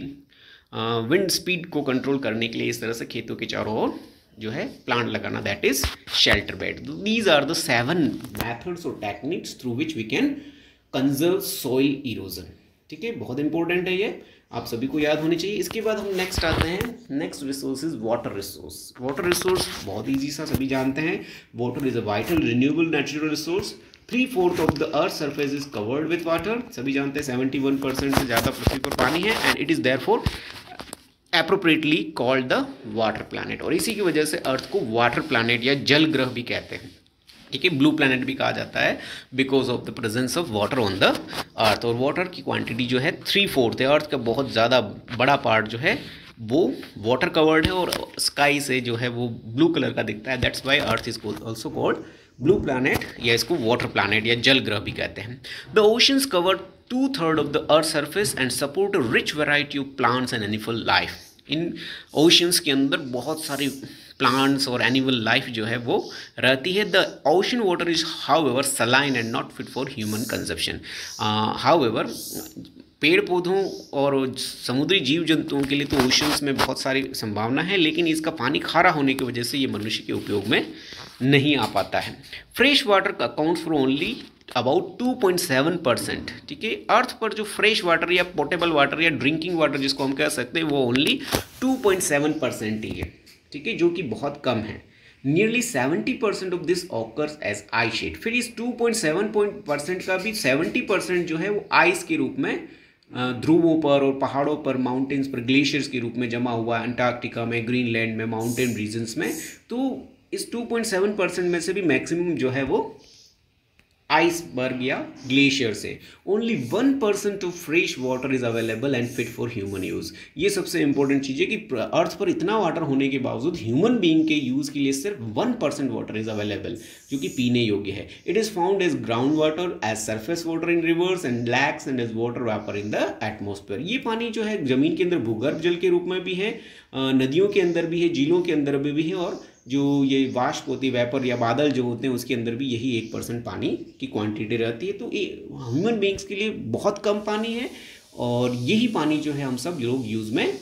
विंड स्पीड को कंट्रोल करने के लिए इस तरह से खेतों के चारों ओर जो है प्लांट लगाना, that is shelter belt. These are the 7 methods और techniques through which we can conserve soil erosion. ठीक है, बहुत इंपॉर्टेंट है ये, आप सभी को याद होनी चाहिए। इसके बाद हम नेक्स्ट आते हैं, next resource is water resource. Water resource बहुत ईजी सा सभी जानते हैं। Water is a vital renewable natural resource. 3/4 of the earth surface is covered with water. सभी जानते हैं 71% से ज़्यादा पृथ्वी पर पानी है, and it is therefore appropriately called the water planet. और इसी की वजह से अर्थ को वाटर प्लैनेट या जल ग्रह भी कहते हैं। ठीक है, ब्लू प्लैनेट भी कहा जाता है because of the presence of water on the earth. और वाटर की क्वांटिटी जो है 3/4 है, अर्थ का बहुत ज़्यादा बड़ा पार्ट जो है वो वाटर कवर्ड है और स्काई से जो है वो ब्लू कलर का दिखता है। That's why earth is also called blue planet, या इसको वाटर प्लैनेट या जल ग्रह भी कहते हैं। The oceans cover 2/3 of the earth surface and support a rich variety of plants and animal life. इन ओशंस के अंदर बहुत सारी प्लांट्स और एनिमल लाइफ जो है वो रहती है। The ocean water is however saline and not fit for human consumption. However पेड़ पौधों और समुद्री जीव जंतुओं के लिए तो ओशंस में बहुत सारी संभावना है, लेकिन इसका पानी खारा होने की वजह से ये मनुष्य के उपयोग में नहीं आ पाता है। Fresh water accounts for only about 2.7%। ठीक है, अर्थ पर जो फ्रेश वाटर या पोर्टेबल वाटर या ड्रिंकिंग वाटर जिसको हम कह सकते हैं वो ओनली 2.7% ही है। ठीक है, जो कि बहुत कम है। Nearly 70% of this occurs as ice sheet. फिर इस 2.7% का भी 70% जो है वो आइस के रूप में ध्रुवों पर और पहाड़ों पर, माउंटेन्स पर, ग्लेशियर्स के रूप में जमा हुआ है, अंटार्कटिका में, ग्रीनलैंड में, माउंटेन रीजन्स में। तो इस 2.7% में से भी मैक्सिमम जो है वो आइसबर्ग या ग्लेशियर से। Only 1% of fresh water is available and fit for human use. ये सबसे इंपॉर्टेंट चीज़ है कि अर्थ पर इतना वाटर होने के बावजूद ह्यूमन बीइंग के यूज़ के लिए सिर्फ 1% वाटर इज अवेलेबल जो कि पीने योग्य है। It is found as ground water, as surface water in rivers and lakes and as water vapour in the atmosphere. ये पानी जो है ज़मीन के अंदर भूगर्भ जल के रूप में भी है, नदियों के अंदर भी है, झीलों के अंदर भी है, और जो ये वाष्प होती है, वेपर या बादल जो होते हैं, उसके अंदर भी यही 1% पानी की क्वांटिटी रहती है। तो ये ह्यूमन बींग्स के लिए बहुत कम पानी है, और यही पानी जो है हम सब लोग यूज़ में।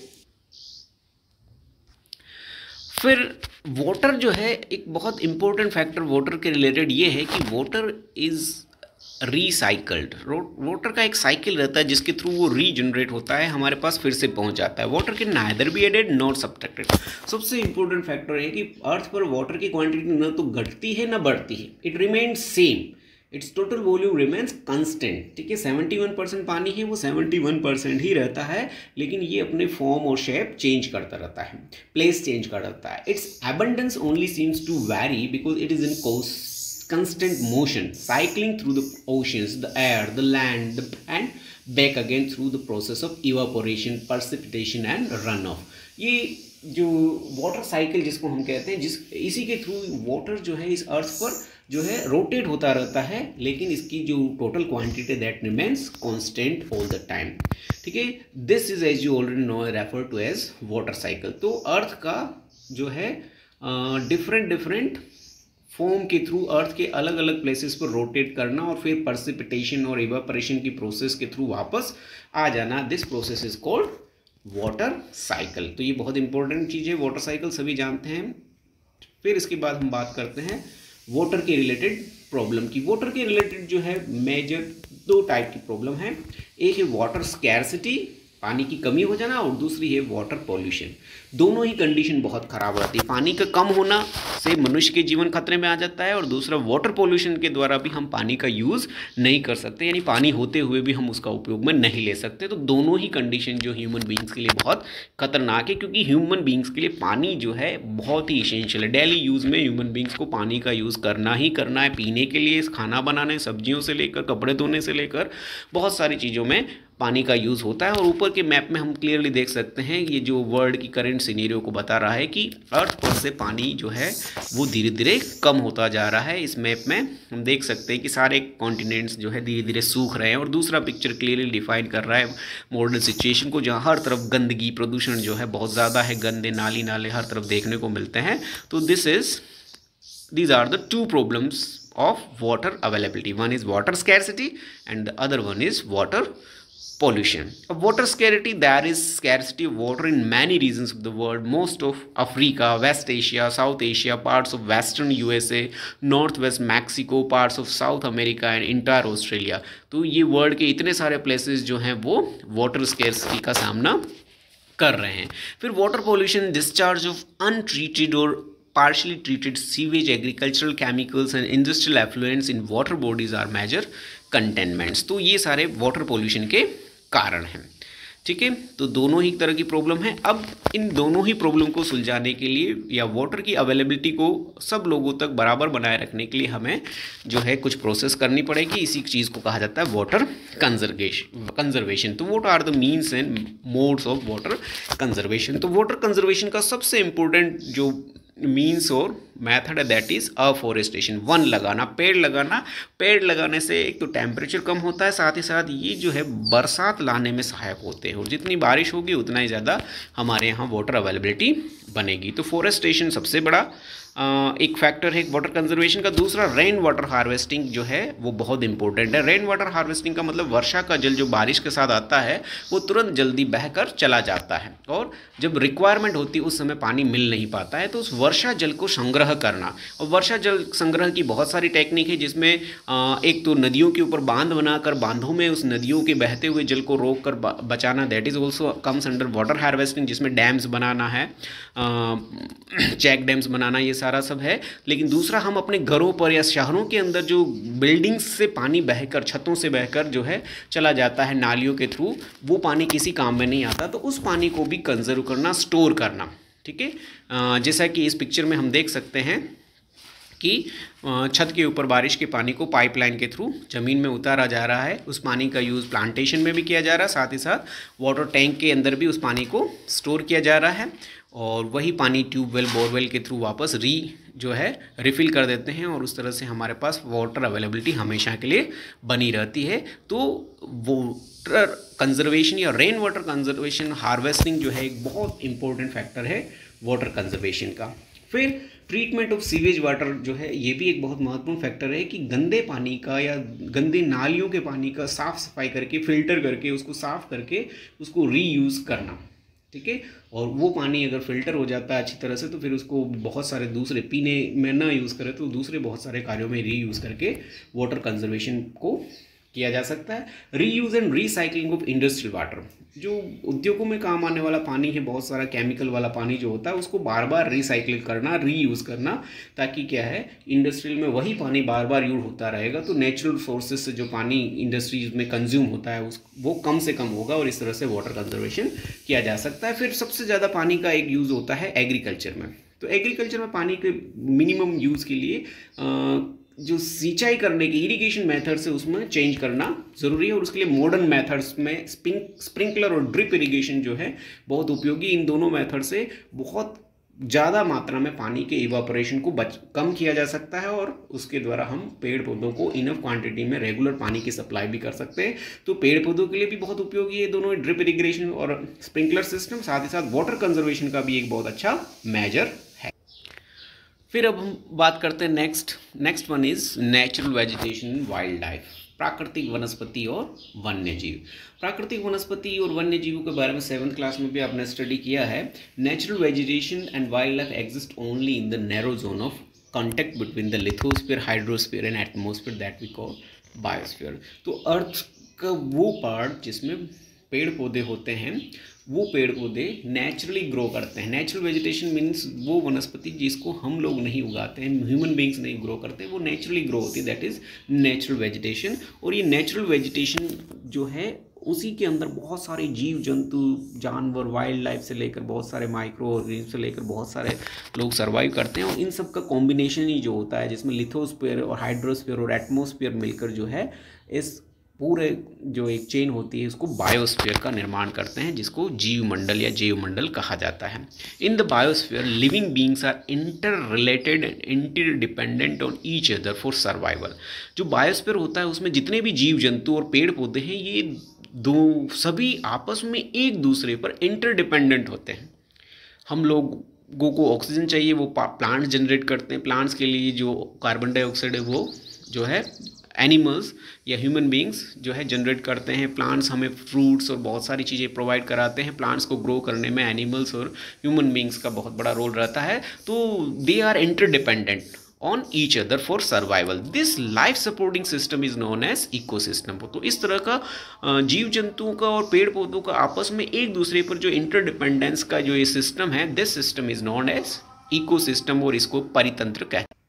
फिर वाटर जो है, एक बहुत इंपॉर्टेंट फैक्टर वाटर के रिलेटेड ये है कि वाटर इज़ रिसाइकल्ड। वाटर का एक साइकिल रहता है जिसके थ्रू वो रीजनरेट होता है, हमारे पास फिर से पहुंच जाता है। वाटर के neither be added not subtracted. सबसे इंपॉर्टेंट फैक्टर है कि अर्थ पर वाटर की क्वांटिटी न तो घटती है न बढ़ती है, it remains same, its total volume remains constant. ठीक है, 71% पानी है, वो 71% ही रहता है, लेकिन ये अपने फॉर्म और शेप चेंज करता रहता है, प्लेस चेंज कर रहता है। Its abundance only seems to vary because it is in constant motion, cycling through the oceans, the air, the land, and back again through the process of evaporation, precipitation and runoff। ये जो water cycle जिसको हम कहते हैं, इसी के through water जो है इस अर्थ पर जो है रोटेट होता रहता है, लेकिन इसकी जो total quantity that remains constant all the time. ठीक है, this is as you already know refer to as water cycle. तो अर्थ का जो है डिफरेंट फॉर्म के थ्रू अर्थ के अलग अलग प्लेसेस पर रोटेट करना और फिर पर्सिपिटेशन और इवापोरेशन की प्रोसेस के थ्रू वापस आ जाना, this process is called water cycle. तो ये बहुत इंपॉर्टेंट चीज़ है, वाटर साइकिल सभी जानते हैं। फिर इसके बाद हम बात करते हैं वाटर के रिलेटेड प्रॉब्लम की। वाटर के रिलेटेड जो है मेजर 2 टाइप की प्रॉब्लम है। एक है वाटर स्कैर्सिटी पानी की कमी हो जाना, और दूसरी है वाटर पॉल्यूशन। दोनों ही कंडीशन बहुत ख़राब हो जाती है। पानी का कम होना से मनुष्य के जीवन खतरे में आ जाता है, और दूसरा वाटर पॉल्यूशन के द्वारा भी हम पानी का यूज़ नहीं कर सकते, यानी पानी होते हुए भी हम उसका उपयोग में नहीं ले सकते। तो दोनों ही कंडीशन जो ह्यूमन बींग्स के लिए बहुत खतरनाक है, क्योंकि ह्यूमन बींग्स के लिए पानी जो है बहुत ही इसेंशियल है। डेली यूज़ में ह्यूमन बींग्स को पानी का यूज़ करना ही करना है, पीने के लिए, खाना बनाने, सब्जियों से लेकर कपड़े धोने से लेकर बहुत सारी चीज़ों में पानी का यूज़ होता है। और ऊपर के मैप में हम क्लियरली देख सकते हैं, ये जो वर्ल्ड की करंट सिनेरियो को बता रहा है कि अर्थ पर से पानी जो है वो धीरे धीरे कम होता जा रहा है। इस मैप में हम देख सकते हैं कि सारे कॉन्टिनेंट्स जो है धीरे धीरे सूख रहे हैं। और दूसरा पिक्चर क्लियरली डिफाइन कर रहा है मॉडर्न सिचुएशन को, जहाँ हर तरफ गंदगी, प्रदूषण जो है बहुत ज़्यादा है, गंदे नाली नाले हर तरफ देखने को मिलते हैं। तो these are the two problems of water availability. One is water scarcity and the other one is water pollution. Water scarcity, there is scarcity of water in many regions of the world. Most of Africa, West Asia, South Asia, parts of Western USA, Northwest Mexico, parts of South America and entire Australia. तो ये world के इतने सारे places जो हैं वो water scarcity का सामना कर रहे हैं। फिर water pollution, discharge of untreated और partially treated sewage, agricultural chemicals and industrial effluents in water bodies are major contaminants. तो ये सारे वाटर पोल्यूशन के कारण हैं। ठीक है, तो दोनों ही तरह की प्रॉब्लम है। अब इन दोनों ही प्रॉब्लम को सुलझाने के लिए या वाटर की अवेलेबिलिटी को सब लोगों तक बराबर बनाए रखने के लिए हमें जो है कुछ प्रोसेस करनी पड़ेगी। इसी चीज़ को कहा जाता है वाटर कंजर्वेशन। तो what are the means and modes of water conservation? तो वाटर कंजर्वेशन का सबसे इम्पोर्टेंट जो मीन्स और मेथड है दैट इज़ अफॉरेस्टेशन। वन लगाना, पेड़ लगाना। पेड़ लगाने से एक तो टेम्परेचर कम होता है, साथ ही साथ ये जो है बरसात लाने में सहायक होते हैं, और जितनी बारिश होगी उतना ही ज़्यादा हमारे यहाँ वाटर अवेलेबिलिटी बनेगी। तो फॉरेस्टेशन सबसे बड़ा एक फैक्टर है वाटर कंजर्वेशन का। दूसरा रेन वाटर हार्वेस्टिंग जो है वो बहुत इंपॉर्टेंट है। रेन वाटर हार्वेस्टिंग का मतलब वर्षा का जल जो बारिश के साथ आता है वो तुरंत जल्दी बहकर चला जाता है, और जब रिक्वायरमेंट होती है उस समय पानी मिल नहीं पाता है, तो उस वर्षा जल को संग्रह करना। और वर्षा जल संग्रह की बहुत सारी टेक्निक है, जिसमें एक तो नदियों के ऊपर बांध बनाकर बांधों में उस नदियों के बहते हुए जल को रोक कर बचाना, that is also comes under water harvesting, जिसमें डैम्स बनाना है, चेक डैम्स बनाना, ये सारा सब है। लेकिन दूसरा, हम अपने घरों पर या शहरों के अंदर जो बिल्डिंग्स से पानी बहकर, छतों से बहकर जो है चला जाता है नालियों के थ्रू, वो पानी किसी काम में नहीं आता, तो उस पानी को भी कंजर्व करना, स्टोर करना। ठीक है, जैसा कि इस पिक्चर में हम देख सकते हैं कि छत के ऊपर बारिश के पानी को पाइपलाइन के थ्रू ज़मीन में उतारा जा रहा है। उस पानी का यूज़ प्लांटेशन में भी किया जा रहा है, साथ ही साथ वाटर टैंक के अंदर भी उस पानी को स्टोर किया जा रहा है, और वही पानी ट्यूबवेल, बोरवेल के थ्रू वापस रिफ़िल कर देते हैं, और उस तरह से हमारे पास वाटर अवेलेबिलिटी हमेशा के लिए बनी रहती है। तो वाटर कंजर्वेशन या रेन वाटर कंजर्वेशन, हार्वेस्टिंग जो है एक बहुत इंपॉर्टेंट फैक्टर है वाटर कंजर्वेशन का। फिर ट्रीटमेंट ऑफ सीवेज वाटर जो है ये भी एक बहुत महत्वपूर्ण फैक्टर है, कि गंदे पानी का या गंदी नालियों के पानी का साफ़ सफाई करके, फिल्टर करके, उसको साफ़ करके उसको रीयूज़ करना। ठीक है, और वो पानी अगर फिल्टर हो जाता है अच्छी तरह से, तो फिर उसको बहुत सारे दूसरे, पीने में ना यूज़ करें तो दूसरे बहुत सारे कार्यों में रीयूज़ करके वाटर कंजर्वेशन को किया जा सकता है। Reuse and recycling of industrial water, जो उद्योगों में काम आने वाला पानी है, बहुत सारा केमिकल वाला पानी जो होता है, उसको बार बार रिसाइकिल करना, रीयूज़ करना, ताकि क्या है, इंडस्ट्रियल में वही पानी बार बार यूज होता रहेगा, तो नेचुरल सोर्सेज से जो पानी इंडस्ट्रीज में कंज्यूम होता है वो कम से कम होगा, और इस तरह से वाटर कंजर्वेशन किया जा सकता है। फिर सबसे ज़्यादा पानी का एक यूज़ होता है एग्रीकल्चर में। तो एग्रीकल्चर में पानी के मिनिमम यूज़ के लिए जो सिंचाई करने के इरिगेशन मेथड्स है उसमें चेंज करना ज़रूरी है, और उसके लिए मॉडर्न मेथड्स में स्प्रिंकलर और ड्रिप इरिगेशन जो है बहुत उपयोगी। इन दोनों मेथड से बहुत ज़्यादा मात्रा में पानी के इवापोरेशन को कम किया जा सकता है, और उसके द्वारा हम पेड़ पौधों को इनफ क्वांटिटी में रेगुलर पानी की सप्लाई भी कर सकते हैं। तो पेड़ पौधों के लिए भी बहुत उपयोगी है दोनों, ड्रिप इरिगेशन और स्प्रिंकलर सिस्टम। साथ ही साथ वाटर कंजर्वेशन का भी एक बहुत अच्छा मेजर है। फिर अब हम बात करते हैं next one is natural vegetation, wildlife, प्राकृतिक वनस्पति और वन्य जीव। प्राकृतिक वनस्पति और वन्य जीवों के बारे में 7th क्लास में भी आपने स्टडी किया है। Natural vegetation and wildlife exist only in the narrow zone of contact between the lithosphere, hydrosphere and atmosphere that we call biosphere. तो अर्थ का वो पार्ट जिसमें पेड़ पौधे होते हैं वो पेड़ पौधे नेचुरली ग्रो करते हैं। नेचुरल वेजिटेशन मीन्स वो वनस्पति जिसको हम लोग नहीं उगाते हैं, ह्यूमन बींग्स नहीं ग्रो करते, वो नेचुरली ग्रो होती है, दैट इज़ नेचुरल वेजिटेशन। और ये नेचुरल वेजिटेशन जो है उसी के अंदर बहुत सारे जीव जंतु जानवर वाइल्ड लाइफ से लेकर बहुत सारे माइक्रो ऑर्गेनिज्म से लेकर बहुत सारे लोग सर्वाइव करते हैं। और इन सब का कॉम्बिनेशन ही जो होता है जिसमें लिथोस्फीयर और हाइड्रोस्फीयर और एटमॉस्फेयर मिलकर जो है इस पूरे जो एक चेन होती है उसको बायोस्फीयर का निर्माण करते हैं, जिसको जीव मंडल या जैव मंडल कहा जाता है। In the biosphere living beings are interrelated and interdependent on each other for survival. जो बायोस्फीयर होता है उसमें जितने भी जीव जंतु और पेड़ पौधे हैं ये दो सभी आपस में एक दूसरे पर इंटरडिपेंडेंट होते हैं। हम लोगों को ऑक्सीजन चाहिए, वो प्लांट्स जनरेट करते हैं। प्लांट्स के लिए जो कार्बन डाइऑक्साइड है वो जो है एनिमल्स या ह्यूमन बींग्स जो है जनरेट करते हैं। प्लांट्स हमें फ्रूट्स और बहुत सारी चीज़ें प्रोवाइड कराते हैं। प्लांट्स को ग्रो करने में एनिमल्स और ह्यूमन बींग्स का बहुत बड़ा रोल रहता है। तो they are interdependent on each other for survival. This life supporting system is known as ecosystem. तो इस तरह का जीव जंतुओं का और पेड़ पौधों का आपस में एक दूसरे पर जो इंटरडिपेंडेंस का जो ये सिस्टम है, this system is known as ecosystem और इसको परितंत्र कहते हैं।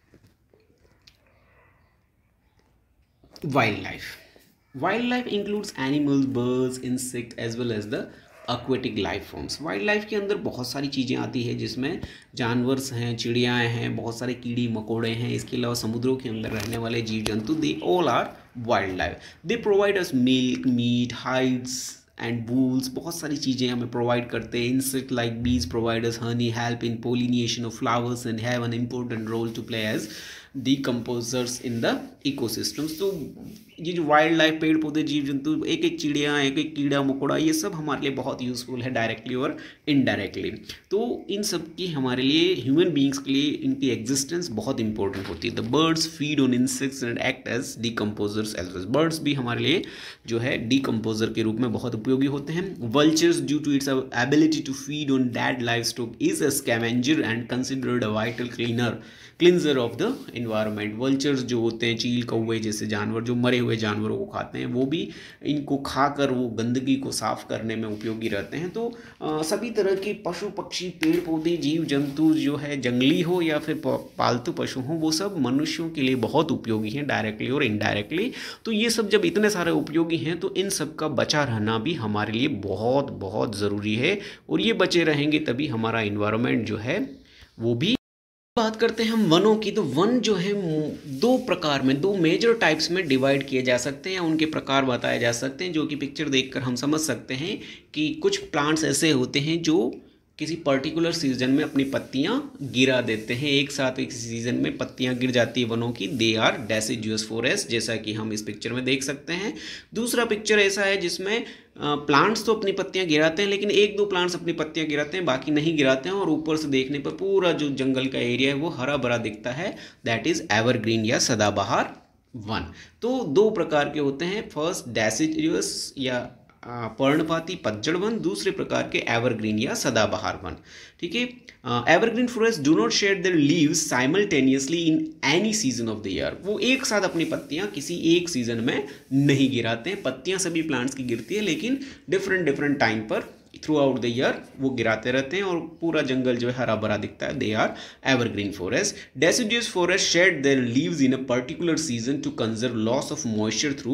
Wildlife includes animals, birds, insect as well as the aquatic life forms. Wildlife के अंदर बहुत सारी चीज़ें आती हैं जिसमें जानवर हैं, चिड़ियाँ हैं, बहुत सारे कीड़ी मकोड़े हैं। इसके अलावा समुद्रों के अंदर रहने वाले जीव जंतु, they all are wildlife. They provide us milk, meat, hides and wools, बहुत सारी चीज़ें हमें प्रोवाइड करते हैं। Insect like bees provide us honey, help in pollination of flowers and have an important role to play as decomposers in the ecosystems. तो ये जो wild life पेड़ पौधे जीव जंतु, एक एक चिड़िया, एक एक कीड़ा मकोड़ा, ये सब हमारे लिए बहुत यूज़फुल है डायरेक्टली और इनडायरेक्टली। तो इन सब की हमारे लिए ह्यूमन बींग्स के लिए इनकी एग्जिस्टेंस बहुत इंपॉर्टेंट होती है। The birds feed on insects and act as decomposers as well. Birds भी हमारे लिए जो है डिकम्पोजर के रूप में बहुत उपयोगी होते हैं। Vultures due to its ability to feed on dead life stock is a scavenger and considered a vital cleanser of the environment. Vultures जो होते हैं, चील कौवे जैसे जानवर जो मरे हुए जानवरों को खाते हैं, वो भी इनको खाकर वो गंदगी को साफ करने में उपयोगी रहते हैं। तो सभी तरह के पशु पक्षी, पेड़ पौधे, जीव जंतु जो है जंगली हो या फिर पालतू पशु हो, वो सब मनुष्यों के लिए बहुत उपयोगी हैं डायरेक्टली और इनडायरेक्टली। तो ये सब जब इतने सारे उपयोगी हैं तो इन सब का बचा रहना भी हमारे लिए बहुत बहुत ज़रूरी है। और ये बचे रहेंगे तभी हमारा इन्वायरमेंट जो है वो भी। बात करते हैं हम वनों की, तो वन जो है दो प्रकार में, दो मेजर टाइप्स में डिवाइड किए जा सकते हैं, उनके प्रकार बताए जा सकते हैं, जो कि पिक्चर देखकर हम समझ सकते हैं कि कुछ प्लांट्स ऐसे होते हैं जो किसी पर्टिकुलर सीजन में अपनी पत्तियां गिरा देते हैं। एक साथ एक सीजन में पत्तियां गिर जाती है वनों की, दे आर डेसिडुअस फॉरेस्ट, जैसा कि हम इस पिक्चर में देख सकते हैं। दूसरा पिक्चर ऐसा है जिसमें प्लांट्स तो अपनी पत्तियां गिराते हैं, लेकिन एक दो प्लांट्स अपनी पत्तियां गिराते हैं, बाकी नहीं गिराते हैं, और ऊपर से देखने पर पूरा जो जंगल का एरिया है वो हरा भरा दिखता है, दैट इज एवरग्रीन या सदाबहार वन। तो दो प्रकार के होते हैं, फर्स्ट डेसिडुअस या पर्णपाती पतझड़ वन, दूसरे प्रकार के एवरग्रीन या सदाबहार वन। ठीक है, evergreen forest do not shed their leaves simultaneously in any season of the year. वो एक साथ अपनी पत्तियां किसी एक सीजन में नहीं गिराते हैं। पत्तियां सभी प्लांट्स की गिरती है, लेकिन डिफरेंट टाइम पर थ्रू आउट द ईयर वो गिराते रहते हैं और पूरा जंगल जो है हरा भरा दिखता है, they are evergreen forest. Deciduous forest shed their leaves in a particular season to conserve loss of moisture through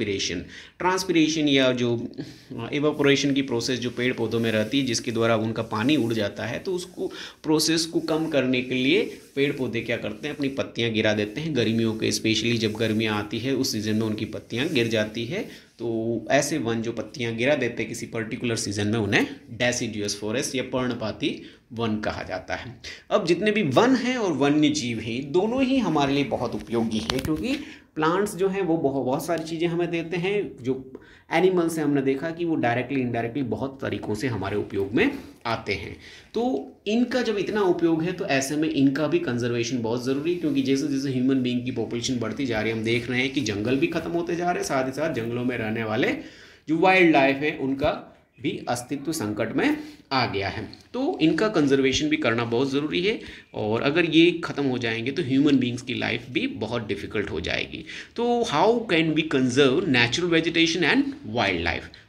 transpiration या जो इवापोरेशन की प्रोसेस जो पेड़ पौधों में रहती है, जिसके द्वारा उनका पानी उड़ जाता है, तो उसको प्रोसेस को कम करने के लिए पेड़ पौधे क्या करते हैं, अपनी पत्तियां गिरा देते हैं। गर्मियों के स्पेशली जब गर्मियां आती है उस सीज़न में उनकी पत्तियां गिर जाती है। तो ऐसे वन जो पत्तियां गिरा देते हैं किसी पर्टिकुलर सीजन में, उन्हें डेसिडुअस फॉरेस्ट या पर्णपाती वन कहा जाता है। अब जितने भी वन हैं और वन्य जीव हैं, दोनों ही हमारे लिए बहुत उपयोगी है, क्योंकि प्लांट्स जो हैं वो बहुत सारी चीज़ें हमें देते हैं। जो एनिमल्स से हमने देखा कि वो डायरेक्टली इनडायरेक्टली बहुत तरीक़ों से हमारे उपयोग में आते हैं। तो इनका जब इतना उपयोग है तो ऐसे में इनका भी कंजर्वेशन बहुत ज़रूरी है, क्योंकि जैसे जैसे ह्यूमन बीइंग की पॉपुलेशन बढ़ती जा रही है, हम देख रहे हैं कि जंगल भी खत्म होते जा रहे हैं, साथ ही साथ जंगलों में रहने वाले जो वाइल्ड लाइफ है उनका भी अस्तित्व संकट में आ गया है। तो इनका कंजर्वेशन भी करना बहुत ज़रूरी है, और अगर ये ख़त्म हो जाएंगे तो ह्यूमन बींग्स की लाइफ भी बहुत डिफ़िकल्ट हो जाएगी। तो how can we conserve natural vegetation and wildlife?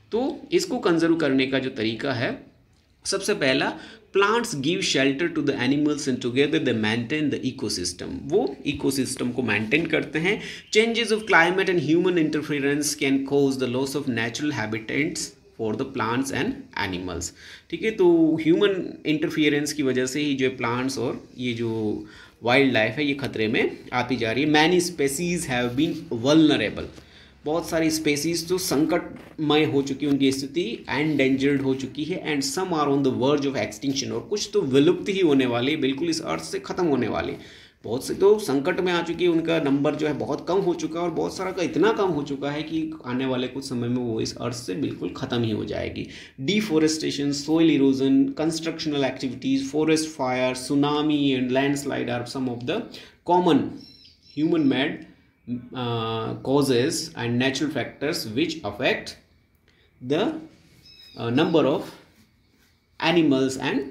तो इसको कंजर्व करने का जो तरीका है, सबसे पहला, plants give shelter to the animals and together they maintain the ecosystem. वो इकोसिस्टम को मेंटेन करते हैं। Changes of climate and human interference can cause the loss of natural habitats for the plants and animals. ठीक है, तो human interference की वजह से ही जो प्लांट्स और ये जो वाइल्ड लाइफ है ये खतरे में आती जा रही है। Many species have been vulnerable. बहुत सारी स्पेसीज तो संकटमय हो चुकी है, उनकी स्थिति एंडेंजर्ड हो चुकी है। And some are on the verge of extinction, और कुछ तो विलुप्त ही होने वाली, बिल्कुल इस अर्थ से ख़त्म होने वाली। बहुत से तो संकट में आ चुकी है, उनका नंबर जो है बहुत कम हो चुका है, और बहुत सारा का इतना कम हो चुका है कि आने वाले कुछ समय में वो इस अर्थ से बिल्कुल ख़त्म ही हो जाएगी। Deforestation, soil erosion, constructional activities, forest fire, tsunami and landslide are some of the common human made causes and natural factors which affect the number of animals and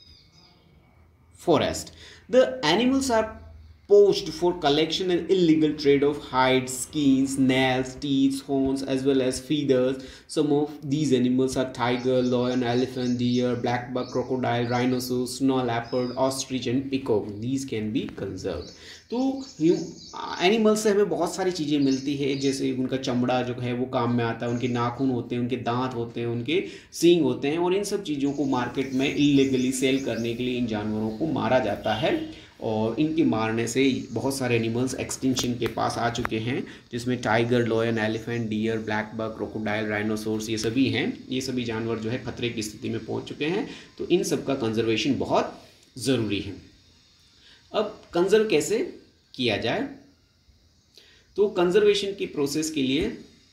forest. The animals are poached for collection and illegal trade of hides, skins, nails, teeth, horns, as well as feathers. Some of these animals are tiger, lion, elephant, deer, black buck, crocodile, rhinoceros, snow leopard, ostrich and peacock. These can be conserved. तो animal से हमें बहुत सारी चीज़ें मिलती है, जैसे उनका चमड़ा जो है वो काम में आता है, उनके नाखून होते हैं, उनके दांत होते हैं, उनके सींग होते हैं, और इन सब चीज़ों को मार्केट में इलीगली सेल करने के लिए इन जानवरों को मारा जाता है। और इनके मारने से बहुत सारे एनिमल्स एक्सटिंक्शन के पास आ चुके हैं, जिसमें tiger, lion, elephant, deer, blackbuck, crocodile, rhinoceros, ये सभी हैं। ये सभी जानवर जो है खतरे की स्थिति में पहुंच चुके हैं। तो इन सब का कंजर्वेशन बहुत ज़रूरी है। अब कंजर्व कैसे किया जाए, तो कंजर्वेशन की प्रोसेस के लिए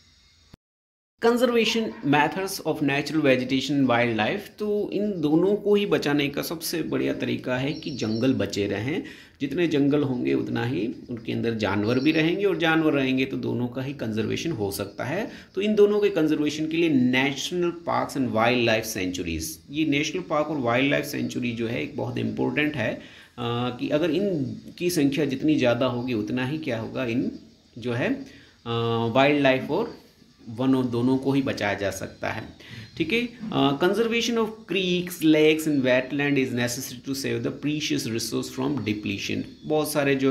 conservation methods of natural vegetation wildlife, तो इन दोनों को ही बचाने का सबसे बढ़िया तरीका है कि जंगल बचे रहें। जितने जंगल होंगे उतना ही उनके अंदर जानवर भी रहेंगे, और जानवर रहेंगे तो दोनों का ही कंजर्वेशन हो सकता है। तो इन दोनों के कंजर्वेशन के लिए national parks and wildlife sanctuaries, ये नेशनल पार्क और वाइल्ड लाइफ सेंचुरी जो है एक बहुत इम्पोर्टेंट है, कि अगर इनकी संख्या जितनी ज़्यादा होगी उतना ही क्या होगा, इन जो है वाइल्ड लाइफ और वन दोनों को ही बचाया जा सकता है। ठीक है, conservation of creeks, lakes and wetland is necessary to save the precious resource from depletion. बहुत सारे जो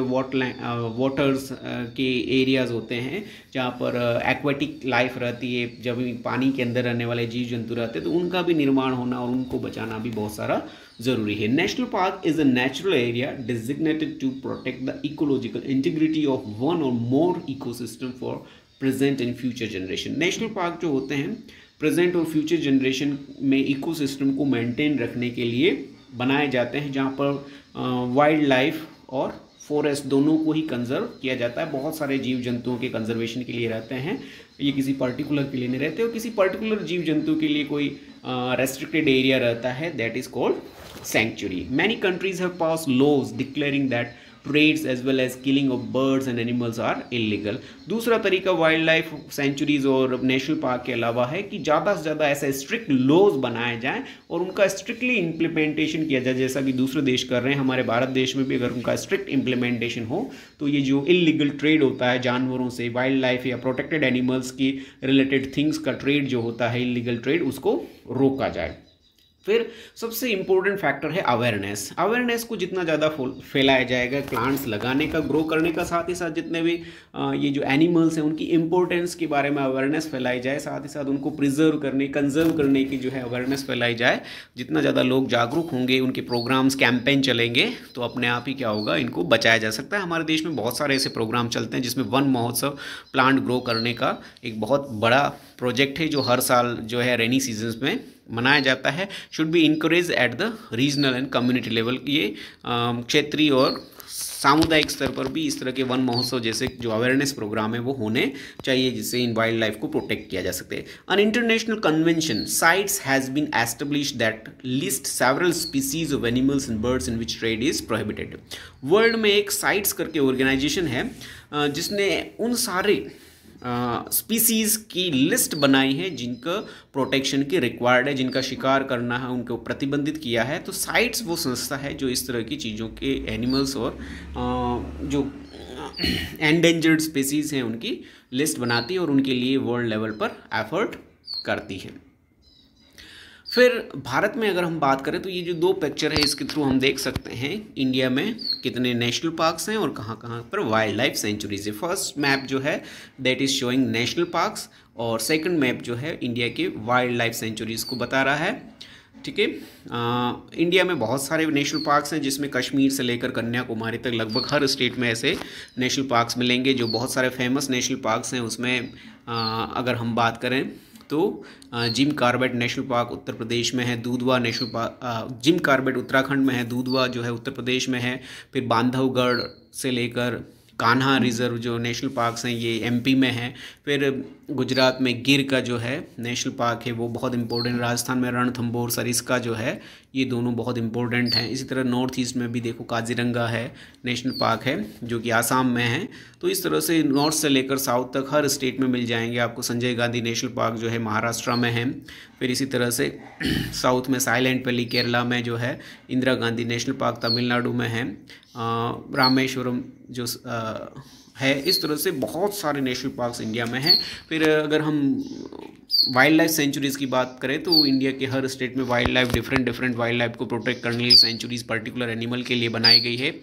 वाटर्स के एरियाज़ होते हैं जहाँ पर एक्वेटिक लाइफ रहती है, जब पानी के अंदर रहने वाले जीव जंतु रहते हैं, तो उनका भी निर्माण होना और उनको बचाना भी बहुत सारा ज़रूरी है। National park is a natural area designated to protect the ecological integrity of one और more ecosystem for present and future generation. National park जो होते हैं प्रेजेंट और फ्यूचर जनरेशन में इकोसिस्टम को मेंटेन रखने के लिए बनाए जाते हैं, जहाँ पर वाइल्ड लाइफ और फॉरेस्ट दोनों को ही कंजर्व किया जाता है। बहुत सारे जीव जंतुओं के कंजर्वेशन के लिए रहते हैं, ये किसी पर्टिकुलर के लिए नहीं रहते, और किसी पर्टिकुलर जीव जंतु के लिए कोई रेस्ट्रिक्टेड एरिया रहता है, that is called sanctuary. Many countries have pass laws declaring that trades as well as killing of birds and animals are illegal. दूसरा तरीका वाइल्ड लाइफ सेंचुरीज और नेशनल पार्क के अलावा है कि ज़्यादा से ज़्यादा ऐसे स्ट्रिक्ट लॉज बनाए जाएं और उनका स्ट्रिक्टली इम्प्लीमेंटेशन किया जाए, जैसा कि दूसरे देश कर रहे हैं। हमारे भारत देश में भी अगर उनका स्ट्रिक्ट इम्प्लीमेंटेशन हो तो ये जो इलीगल ट्रेड होता है जानवरों से, वाइल्ड लाइफ या प्रोटेक्टेड एनिमल्स की रिलेटेड थिंग्स का ट्रेड जो होता है, इलीगल ट्रेड, उसको रोका जाए। फिर सबसे इम्पोर्टेंट फैक्टर है अवेयरनेस। अवेयरनेस को जितना ज़्यादा फैलाया जाएगा, प्लांट्स लगाने का, ग्रो करने का, साथ ही साथ जितने भी ये जो एनिमल्स हैं उनकी इम्पोर्टेंस के बारे में अवेयरनेस फैलाई जाए, साथ ही साथ उनको प्रिजर्व करने, कंजर्व करने की जो है अवेयरनेस फैलाई जाए। जितना ज़्यादा लोग जागरूक होंगे, उनके प्रोग्राम्स, कैंपेन चलेंगे, तो अपने आप ही क्या होगा, इनको बचाया जा सकता है। हमारे देश में बहुत सारे ऐसे प्रोग्राम चलते हैं जिसमें वन महोत्सव प्लांट ग्रो करने का एक बहुत बड़ा प्रोजेक्ट है, जो हर साल जो है रेनी सीजन्स में मनाया जाता है। Should be encourage at the regional and community level. ये क्षेत्रीय और सामुदायिक स्तर पर भी इस तरह के वन महोत्सव जैसे जो अवेयरनेस प्रोग्राम है वो होने चाहिए, जिससे इन वाइल्ड लाइफ को प्रोटेक्ट किया जा सकता है। An international convention CITES has been established that list several species of animals and birds in which trade is prohibited. World में एक साइट्स करके ऑर्गेनाइजेशन है जिसने उन सारे स्पीसीज़ की लिस्ट बनाई है जिनका प्रोटेक्शन की रिक्वायर्ड है, जिनका शिकार करना है उनको प्रतिबंधित किया है। तो साइट्स वो संस्था है जो इस तरह की चीज़ों के एनिमल्स और जो एंडेंजर्ड स्पीसीज़ हैं उनकी लिस्ट बनाती है और उनके लिए वर्ल्ड लेवल पर एफर्ट करती है। फिर भारत में अगर हम बात करें तो ये जो दो पिक्चर है इसके थ्रू हम देख सकते हैं इंडिया में कितने नेशनल पार्क्स हैं और कहाँ कहाँ पर वाइल्ड लाइफ सेंचुरीज है। फर्स्ट मैप जो है that is showing national parks और सेकंड मैप जो है इंडिया के वाइल्ड लाइफ सेंचुरीज को बता रहा है। ठीक है, इंडिया में बहुत सारे नेशनल पार्क्स हैं जिसमें कश्मीर से लेकर कन्याकुमारी तक लगभग हर स्टेट में ऐसे नेशनल पार्क्स मिलेंगे। जो बहुत सारे फेमस नेशनल पार्क्स हैं उसमें अगर हम बात करें तो Jim Corbett national park Uttar Pradesh में है, Dudhwa national park Jim Corbett Uttarakhand में है, दूधवा जो है उत्तर प्रदेश में है। फिर बांधवगढ़ से लेकर कान्हा रिजर्व जो नेशनल पार्क्स हैं ये एमपी में है। फिर गुजरात में गिर का जो है नेशनल पार्क है वो बहुत इंपॉर्टेंट। राजस्थान में रणथंभौर सरिस्का जो है ये दोनों बहुत इंपॉर्टेंट हैं। इसी तरह नॉर्थ ईस्ट में भी देखो काजीरंगा है नेशनल पार्क है जो कि आसाम में है। तो इस तरह से नॉर्थ से लेकर साउथ तक हर स्टेट में मिल जाएंगे आपको। संजय गांधी नेशनल पार्क जो है महाराष्ट्र में है। फिर इसी तरह से साउथ में साइलेंट वैली केरला में जो है, इंदिरा गांधी नेशनल पार्क तमिलनाडु में है, रामेश्वरम जो है। इस तरह से बहुत सारे नेशनल पार्क्स इंडिया में हैं। फिर अगर हम वाइल्ड लाइफ सेंचुरीज़ की बात करें तो इंडिया के हर स्टेट में wildlife different wildlife को प्रोटेक्ट करने के लिए सेंचुरीज़ पर्टिकुलर एनिमल के लिए बनाई गई है,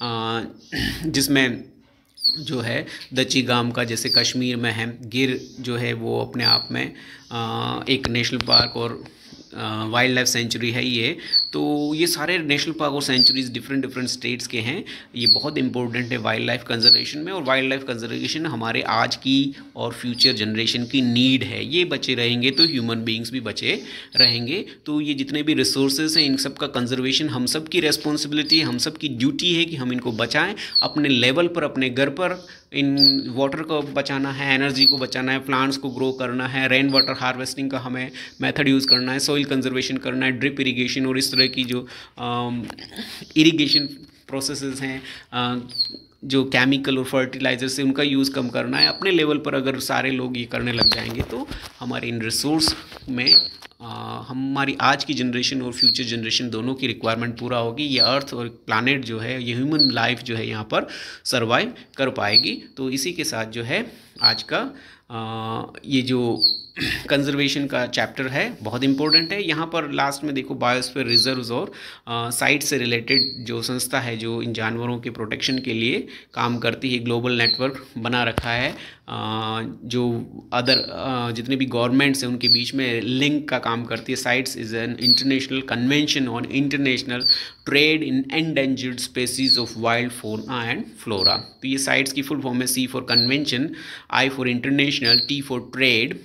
जिसमें जो है दच्चीगाम का जैसे कश्मीर में है, गिर जो है वो अपने आप में एक नेशनल पार्क और वाइल्ड लाइफ सेंचुरी है ये। तो ये सारे नेशनल पार्क और सेंचुरीज डिफरेंट स्टेट्स के हैं। ये बहुत इंपॉर्टेंट है वाइल्ड लाइफ कंजर्वेशन में, और वाइल्ड लाइफ कंजर्वेशन हमारे आज की और फ्यूचर जनरेशन की नीड है। ये बचे रहेंगे तो ह्यूमन बीइंग्स भी बचे रहेंगे। तो ये जितने भी रिसोर्सेज हैं इन सब का कंजर्वेशन हम सब की रेस्पॉन्सिबिलिटी है, हम सब की ड्यूटी है कि हम इनको बचाएं अपने लेवल पर, अपने घर पर। इन वाटर को बचाना है, एनर्जी को बचाना है, प्लांट्स को ग्रो करना है, रेन वाटर हार्वेस्टिंग का हमें मेथड यूज़ करना है, सॉइल कंजर्वेशन करना है, ड्रिप इरिगेशन और इस तरह की जो इरिगेशन प्रोसेसेस हैं, जो केमिकल और फर्टिलाइजर से उनका यूज़ कम करना है। अपने लेवल पर अगर सारे लोग ये करने लग जाएंगे तो हमारे इन रिसोर्स में हमारी आज की जनरेशन और फ्यूचर जनरेशन दोनों की रिक्वायरमेंट पूरा होगी। ये अर्थ और प्लानेट जो है, ये ह्यूमन लाइफ जो है यहाँ पर सर्वाइव कर पाएगी। तो इसी के साथ जो है आज का ये जो कंजर्वेशन का चैप्टर है बहुत इंपॉर्टेंट है। यहाँ पर लास्ट में देखो बायोस्फीयर रिजर्व्स और साइट से रिलेटेड जो संस्था है जो इन जानवरों के प्रोटेक्शन के लिए काम करती है, ग्लोबल नेटवर्क बना रखा है, जो अदर जितने भी गवर्नमेंट्स हैं उनके बीच में लिंक का काम करती है। CITES is an international convention on international trade in endangered species of wild fauna and flora. तो ये साइट्स की फुल फॉर्म है C for convention, I for international, T for trade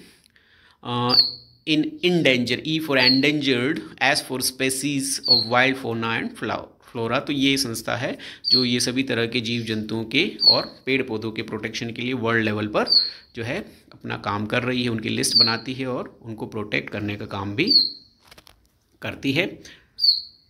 in endanger, E for endangered, S for species of wild fauna and flora। तो ये संस्था है जो ये सभी तरह के जीव जंतुओं के और पेड़ पौधों के प्रोटेक्शन के लिए वर्ल्ड लेवल पर जो है अपना काम कर रही है, उनकी लिस्ट बनाती है और उनको प्रोटेक्ट करने का काम भी करती है।